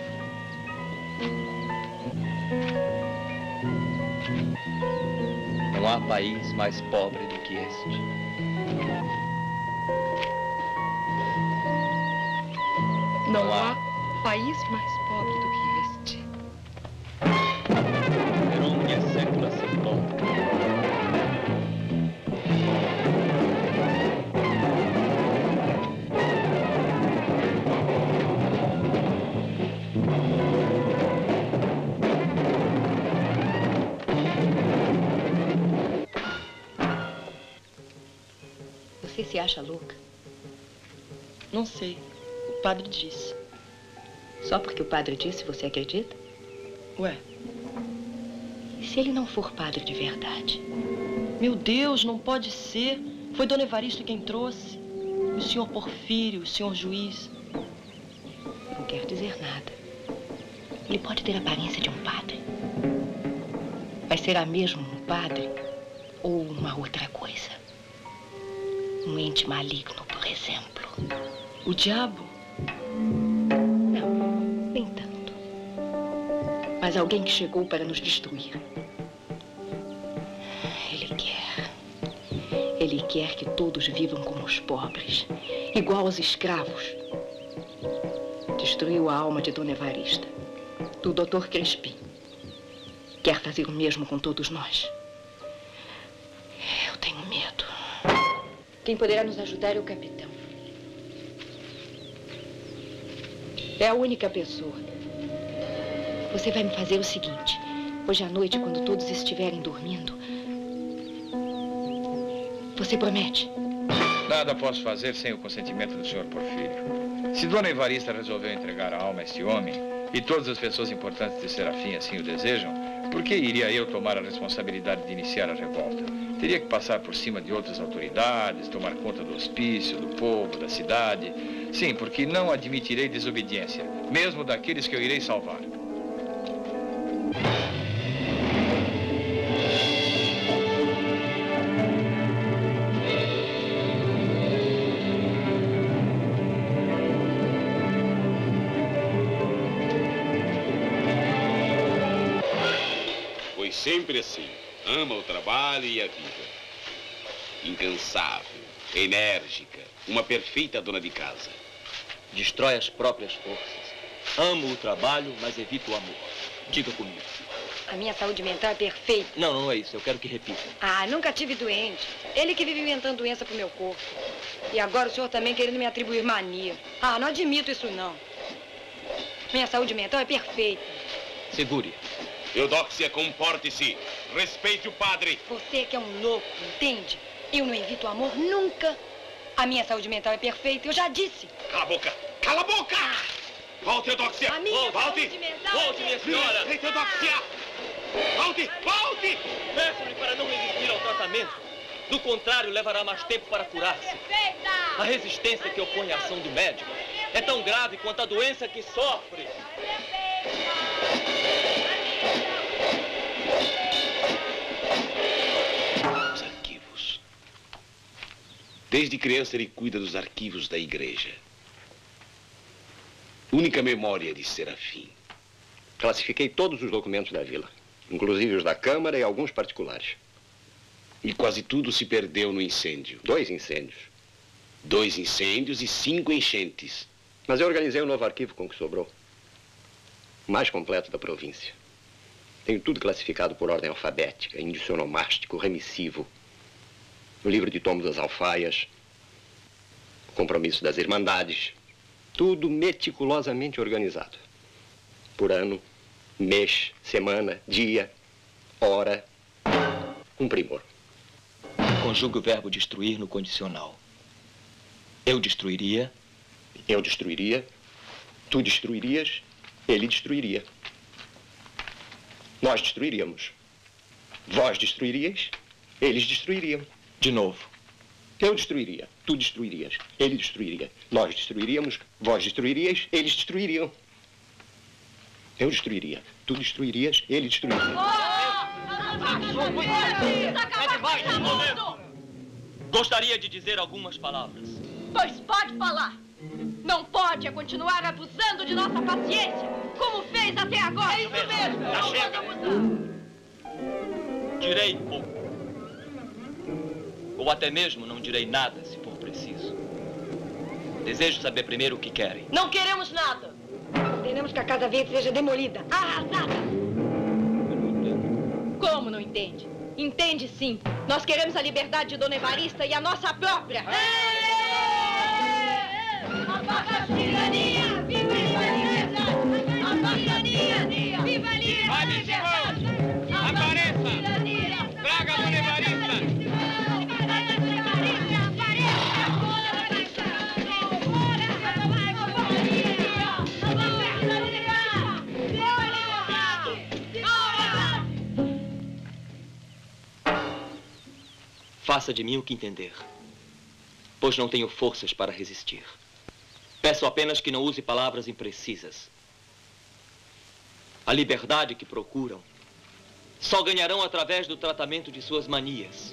Não há país mais pobre do que este. Não há país mais pobre do que este. Verogna secula seclorum. Você se acha louca? Não sei. O padre disse. Só porque o padre disse, você acredita? Ué? E se ele não for padre de verdade? Meu Deus, não pode ser. Foi Dona Evarista quem trouxe. O senhor Porfírio, o senhor juiz. Não quer dizer nada. Ele pode ter a aparência de um padre. Mas será mesmo um padre ou uma outra coisa? Um ente maligno, por exemplo. O diabo? Não, nem tanto. Mas alguém que chegou para nos destruir. Ele quer que todos vivam como os pobres, igual aos escravos. Destruiu a alma de Dona Evarista, do Dr. Crespim. Quer fazer o mesmo com todos nós. Eu tenho medo. Quem poderá nos ajudar é o capitão. É a única pessoa. Você vai me fazer o seguinte. Hoje à noite, quando todos estiverem dormindo, você promete? Nada posso fazer sem o consentimento do senhor Porfírio. Se Dona Evarista resolveu entregar a alma a este homem, e todas as pessoas importantes de Serafim assim o desejam, por que iria eu tomar a responsabilidade de iniciar a revolta? Teria que passar por cima de outras autoridades, tomar conta do hospício, do povo, da cidade. Sim, porque não admitirei desobediência, mesmo daqueles que eu irei salvar. Foi sempre assim. Ama o trabalho e a vida. Incansável, enérgica, uma perfeita dona de casa. Destrói as próprias forças. Amo o trabalho, mas evito o amor. Diga comigo. A minha saúde mental é perfeita. Não é isso. Eu quero que repita. Ah, nunca tive doente. Ele que vive inventando doença pro meu corpo. E agora o senhor também querendo me atribuir mania. Ah, não admito isso não. Minha saúde mental é perfeita. Segure. Eudóxia, comporte-se. Respeite o padre. Você que é um louco, entende? Eu não evito o amor nunca. A minha saúde mental é perfeita, eu já disse. Cala a boca! Cala a boca! Volte, Eudóxia! A minha Volte! saúde mental Volte, minha senhora! Respeite, Eudóxia! Volte! Volte! Peço-lhe para não resistir ao tratamento. Do contrário, levará mais tempo para curar-se. A resistência que opõe à ação do médico é tão grave quanto a doença que sofre. Os arquivos. Desde criança ele cuida dos arquivos da igreja. Única memória de Serafim. Classifiquei todos os documentos da vila, inclusive os da Câmara e alguns particulares. E quase tudo se perdeu no incêndio. 2 incêndios. 2 incêndios e 5 enchentes. Mas eu organizei um novo arquivo com o que sobrou. O mais completo da província. Tenho tudo classificado por ordem alfabética, índice onomástico, remissivo. O livro de tomos das alfaias. O compromisso das irmandades. Tudo meticulosamente organizado. Por ano, mês, semana, dia, hora. Um primor. Conjugue o verbo destruir no condicional. Eu destruiria. Eu destruiria. Tu destruirias. Ele destruiria. Nós destruiríamos. Vós destruirias. Eles destruiriam. De novo. Eu destruiria. Tu destruirias. Ele destruiria. Nós destruiríamos. Vós destruirias. Eles destruiriam. Eu destruiria. Tu destruirias. Ele destruiria. Gostaria de dizer algumas palavras. Pois pode falar. Não pode continuar abusando de nossa paciência, como fez até agora. É isso mesmo. Já chega. Direi pouco. Ou até mesmo não direi nada, se for preciso. Desejo saber primeiro o que querem. Não queremos nada. Queremos que a Casa Verde seja demolida, arrasada. Como não entende? Entende sim. Nós queremos a liberdade de Dona Evarista e a nossa própria. Abafa a tirania! Viva a liberdade! Abafa a tirania! Viva a liberdade! Apareça! Traga a Dona Evarista! Faça de mim o que entender, pois não tenho forças para resistir. Peço apenas que não use palavras imprecisas. A liberdade que procuram só ganharão através do tratamento de suas manias.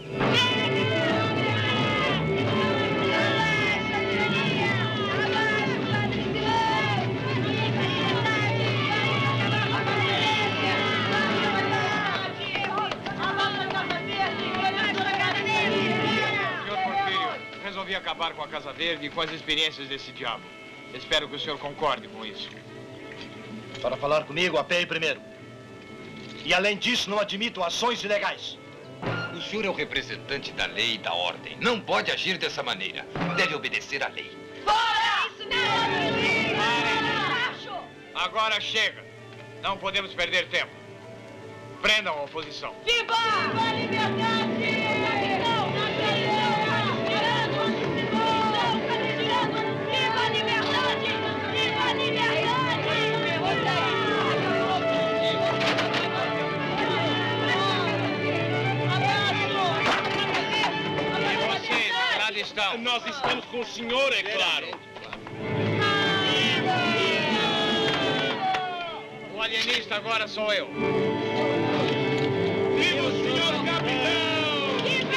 Resolvi acabar com a Casa Verde e com as experiências desse diabo. Espero que o senhor concorde com isso. Para falar comigo, apeie primeiro. E além disso, não admito ações ilegais. O senhor é o representante da lei e da ordem. Não pode agir dessa maneira. Deve obedecer à lei. Fora! Isso mesmo! Agora chega. Não podemos perder tempo. Prendam a oposição. Viva a liberdade! Nós estamos com o senhor, é claro. O alienista agora sou eu. Viva o senhor capitão! Viva!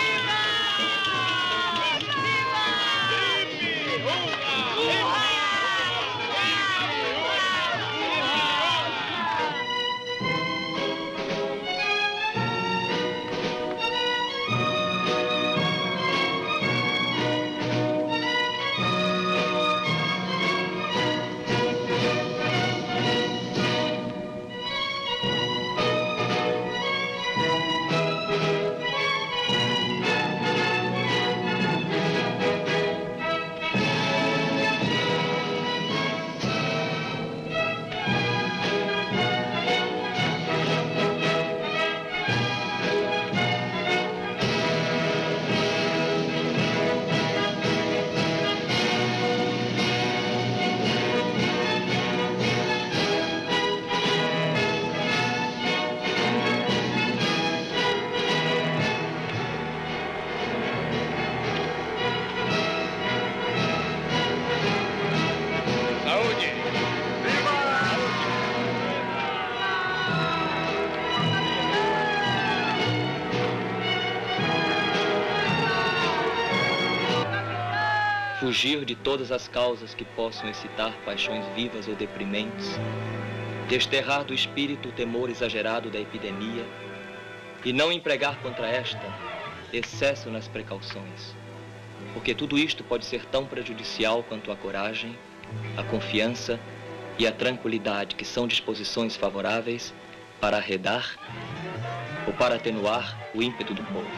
Fugir de todas as causas que possam excitar paixões vivas ou deprimentes, desterrar do espírito o temor exagerado da epidemia e não empregar contra esta excesso nas precauções, porque tudo isto pode ser tão prejudicial quanto a coragem, a confiança e a tranquilidade, que são disposições favoráveis para arredar ou para atenuar o ímpeto do povo.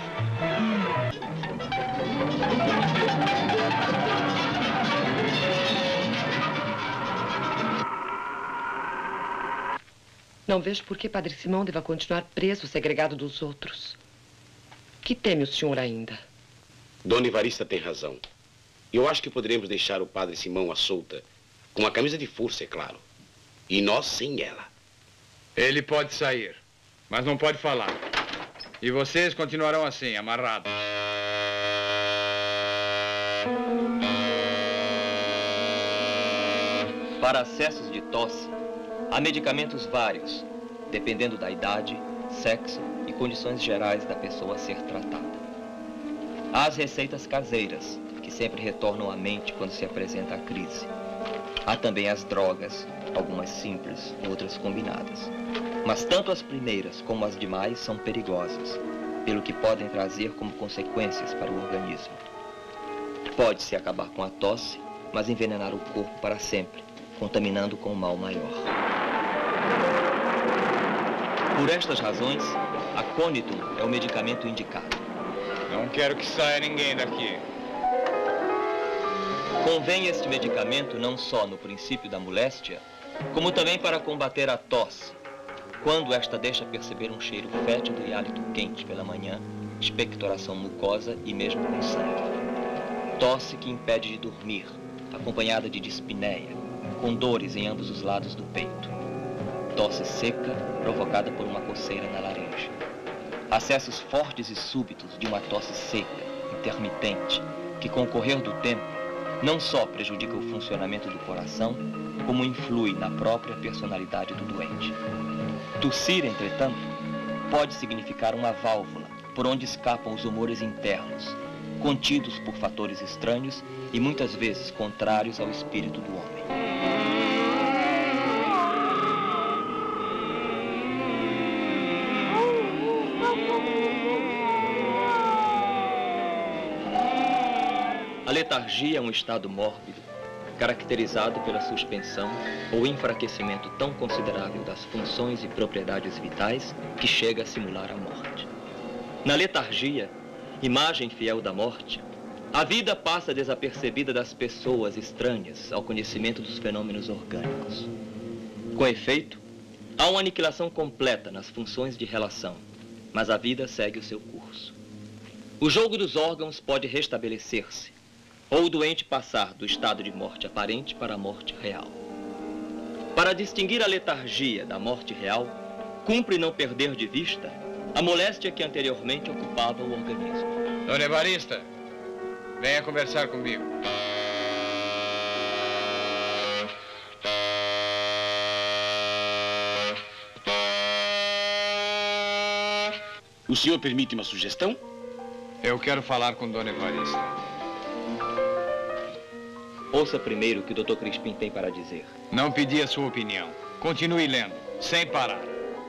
Não vejo por que Padre Simão deva continuar preso, segregado dos outros. Que teme o senhor ainda? Dona Evarista tem razão. Eu acho que poderemos deixar o Padre Simão à solta, com uma camisa de força, é claro. E nós sem ela. Ele pode sair, mas não pode falar. E vocês continuarão assim, amarrados. Para acessos de tosse, há medicamentos vários, dependendo da idade, sexo e condições gerais da pessoa a ser tratada. Há as receitas caseiras, que sempre retornam à mente quando se apresenta a crise. Há também as drogas, algumas simples, outras combinadas. Mas tanto as primeiras como as demais são perigosas, pelo que podem trazer como consequências para o organismo. Pode-se acabar com a tosse, mas envenenar o corpo para sempre, contaminando com um mal maior. Por estas razões, a Conitum é o medicamento indicado. Não quero que saia ninguém daqui. Convém este medicamento não só no princípio da moléstia, como também para combater a tosse, quando esta deixa perceber um cheiro fétido e hálito quente pela manhã, expectoração mucosa e mesmo com sangue. Tosse que impede de dormir, acompanhada de dispneia, com dores em ambos os lados do peito. Tosse seca, provocada por uma coceira na laringe. Acessos fortes e súbitos de uma tosse seca, intermitente, que com o correr do tempo, não só prejudica o funcionamento do coração, como influi na própria personalidade do doente. Tossir, entretanto, pode significar uma válvula por onde escapam os humores internos, contidos por fatores estranhos e muitas vezes contrários ao espírito do homem. A letargia é um estado mórbido, caracterizado pela suspensão ou enfraquecimento tão considerável das funções e propriedades vitais que chega a simular a morte. Na letargia, imagem fiel da morte, a vida passa desapercebida das pessoas estranhas ao conhecimento dos fenômenos orgânicos. Com efeito, Há uma aniquilação completa nas funções de relação, mas a vida segue o seu curso. O jogo dos órgãos pode restabelecer-se, ou o doente passar do estado de morte aparente para a morte real. Para distinguir a letargia da morte real, cumpre não perder de vista a moléstia que anteriormente ocupava o organismo. Dona Evarista, venha conversar comigo. O senhor permite uma sugestão? Eu quero falar com Dona Evarista. Ouça primeiro o que o Dr. Crispim tem para dizer. Não pedi a sua opinião. Continue lendo, sem parar.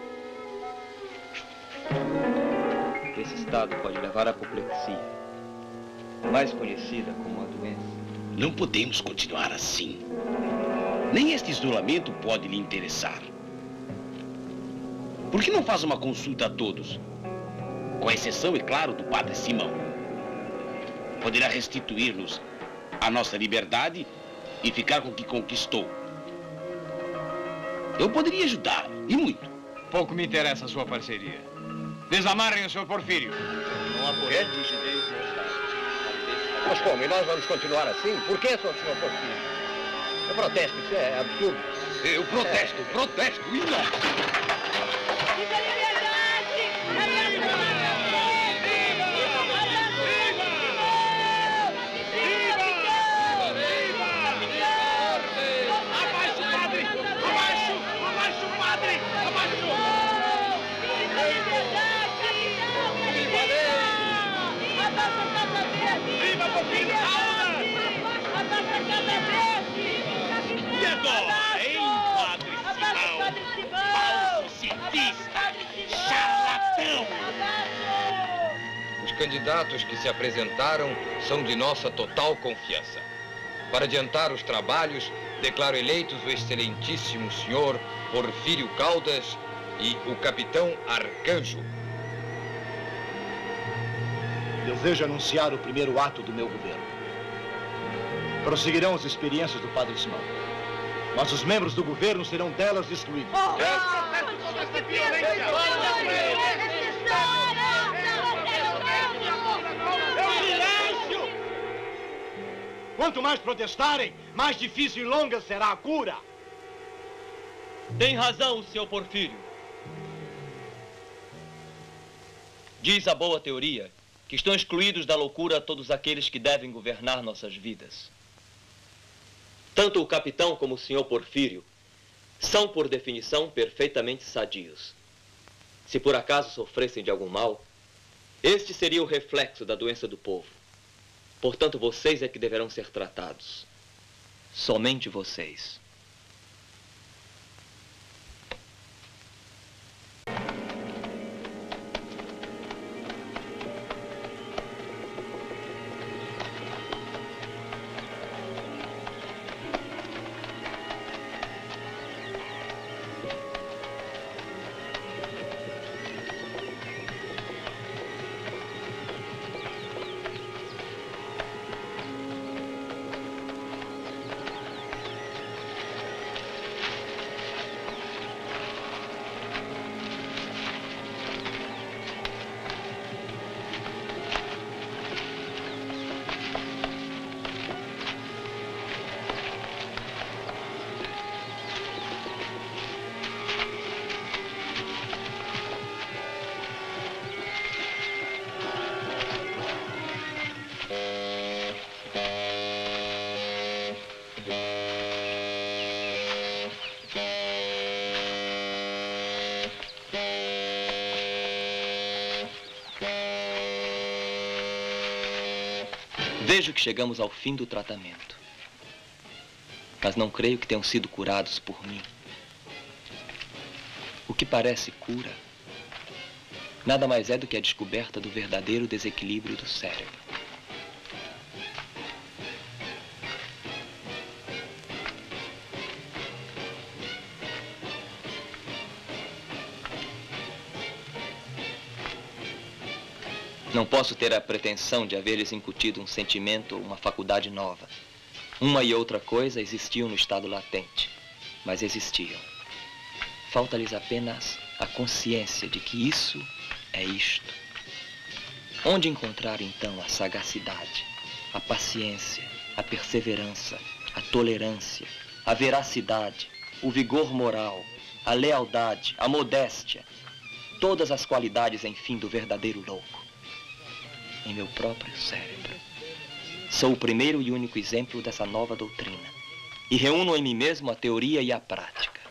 Esse estado pode levar à apoplexia, mais conhecida como a doença. Não podemos continuar assim. Nem este isolamento pode lhe interessar. Por que não faz uma consulta a todos? Com exceção, é claro, do Padre Simão. Poderá restituir-nos a nossa liberdade e ficar com o que conquistou. Eu poderia ajudar, e muito. Pouco me interessa a sua parceria. Desamarrem o Sr. Porfírio. Não há por rigidez no estado. Mas como? E nós vamos continuar assim? Por que, Sr. Porfírio? Eu protesto, isso é absurdo. Eu protesto, protesto, e nós? Os candidatos que se apresentaram são de nossa total confiança. Para adiantar os trabalhos, declaro eleitos o excelentíssimo senhor Porfírio Caldas e o capitão Arcanjo. Desejo anunciar o primeiro ato do meu governo. Prosseguirão as experiências do Padre Simão, mas os membros do governo serão delas excluídos. Quanto mais protestarem, mais difícil e longa será a cura. Tem razão o Sr. Porfírio. Diz a boa teoria que estão excluídos da loucura todos aqueles que devem governar nossas vidas. Tanto o capitão como o Sr. Porfírio são, por definição, perfeitamente sadios. Se por acaso sofressem de algum mal, este seria o reflexo da doença do povo. Portanto, vocês é que deverão ser tratados. Somente vocês. Vejo que chegamos ao fim do tratamento, mas não creio que tenham sido curados por mim. O que parece cura nada mais é do que a descoberta do verdadeiro desequilíbrio do cérebro. Não posso ter a pretensão de haver-lhes incutido um sentimento ou uma faculdade nova. Uma e outra coisa existiam no estado latente, mas existiam. Falta-lhes apenas a consciência de que isso é isto. Onde encontrar, então, a sagacidade, a paciência, a perseverança, a tolerância, a veracidade, o vigor moral, a lealdade, a modéstia, todas as qualidades, enfim, do verdadeiro louco? Em meu próprio cérebro. Sou o primeiro e único exemplo dessa nova doutrina, e reúno em mim mesmo a teoria e a prática.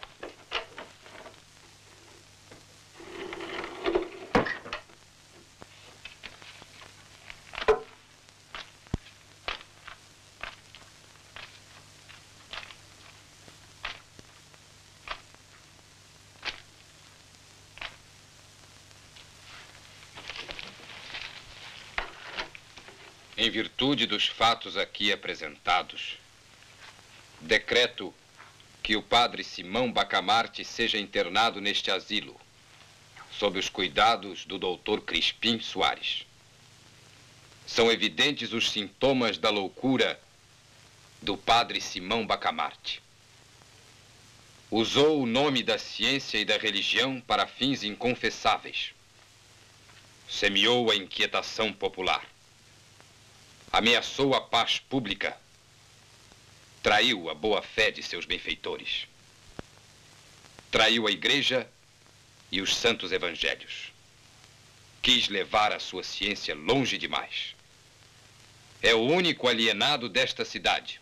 Em virtude dos fatos aqui apresentados, decreto que o padre Simão Bacamarte seja internado neste asilo, sob os cuidados do doutor Crispim Soares. São evidentes os sintomas da loucura do padre Simão Bacamarte. Usou o nome da ciência e da religião para fins inconfessáveis. Semeou a inquietação popular. Ameaçou a paz pública. Traiu a boa-fé de seus benfeitores. Traiu a igreja e os santos evangelhos. Quis levar a sua ciência longe demais. É o único alienado desta cidade.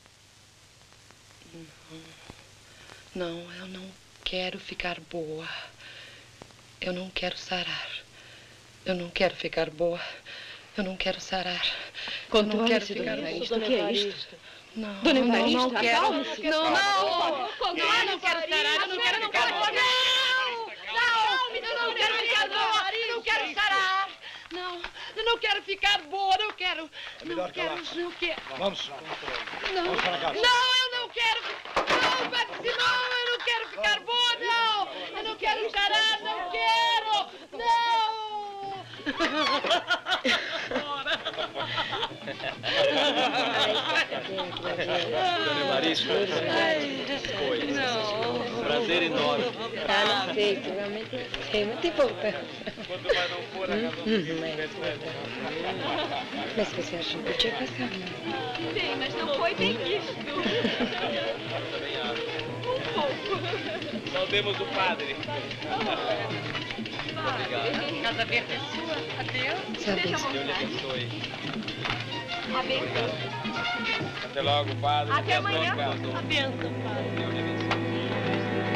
Não, eu não quero ficar boa. Eu não quero sarar. Eu não quero ficar boa. Eu não quero sarar. Controle-se, Dona Evarista. O que é isto? Não, Dona Evarista, não quero. acalme-se. Não, Eu não quero sarar. Eu não quero ficar boa. Não, eu não quero ficar boa. Eu não quero sarar. Não, eu não quero ficar boa. Não quero. Não quero. Não quero. Vamos. Não, Vamos para casa. não, eu não quero. Não, Padre Simão, eu não quero ficar boa, não. Eu não quero sarar, não quero. Não. Dona Evarista, foi. Não. Prazer enorme. Ah, não sei, realmente é muito importante. Quando vai não for, Mas você acha que podia passar? Sim, mas não foi bem isto. Um pouco. Saudemos o padre. Obrigado. Casa Verde é sua. Adeus. Seja à Deus lhe vontade. abençoe. A benção. Até logo, padre. Até amanhã. logo, A benção, padre. Deus lhe abençoe.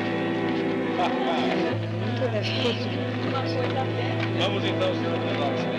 Uma coisa velha. Vamos então, senhor.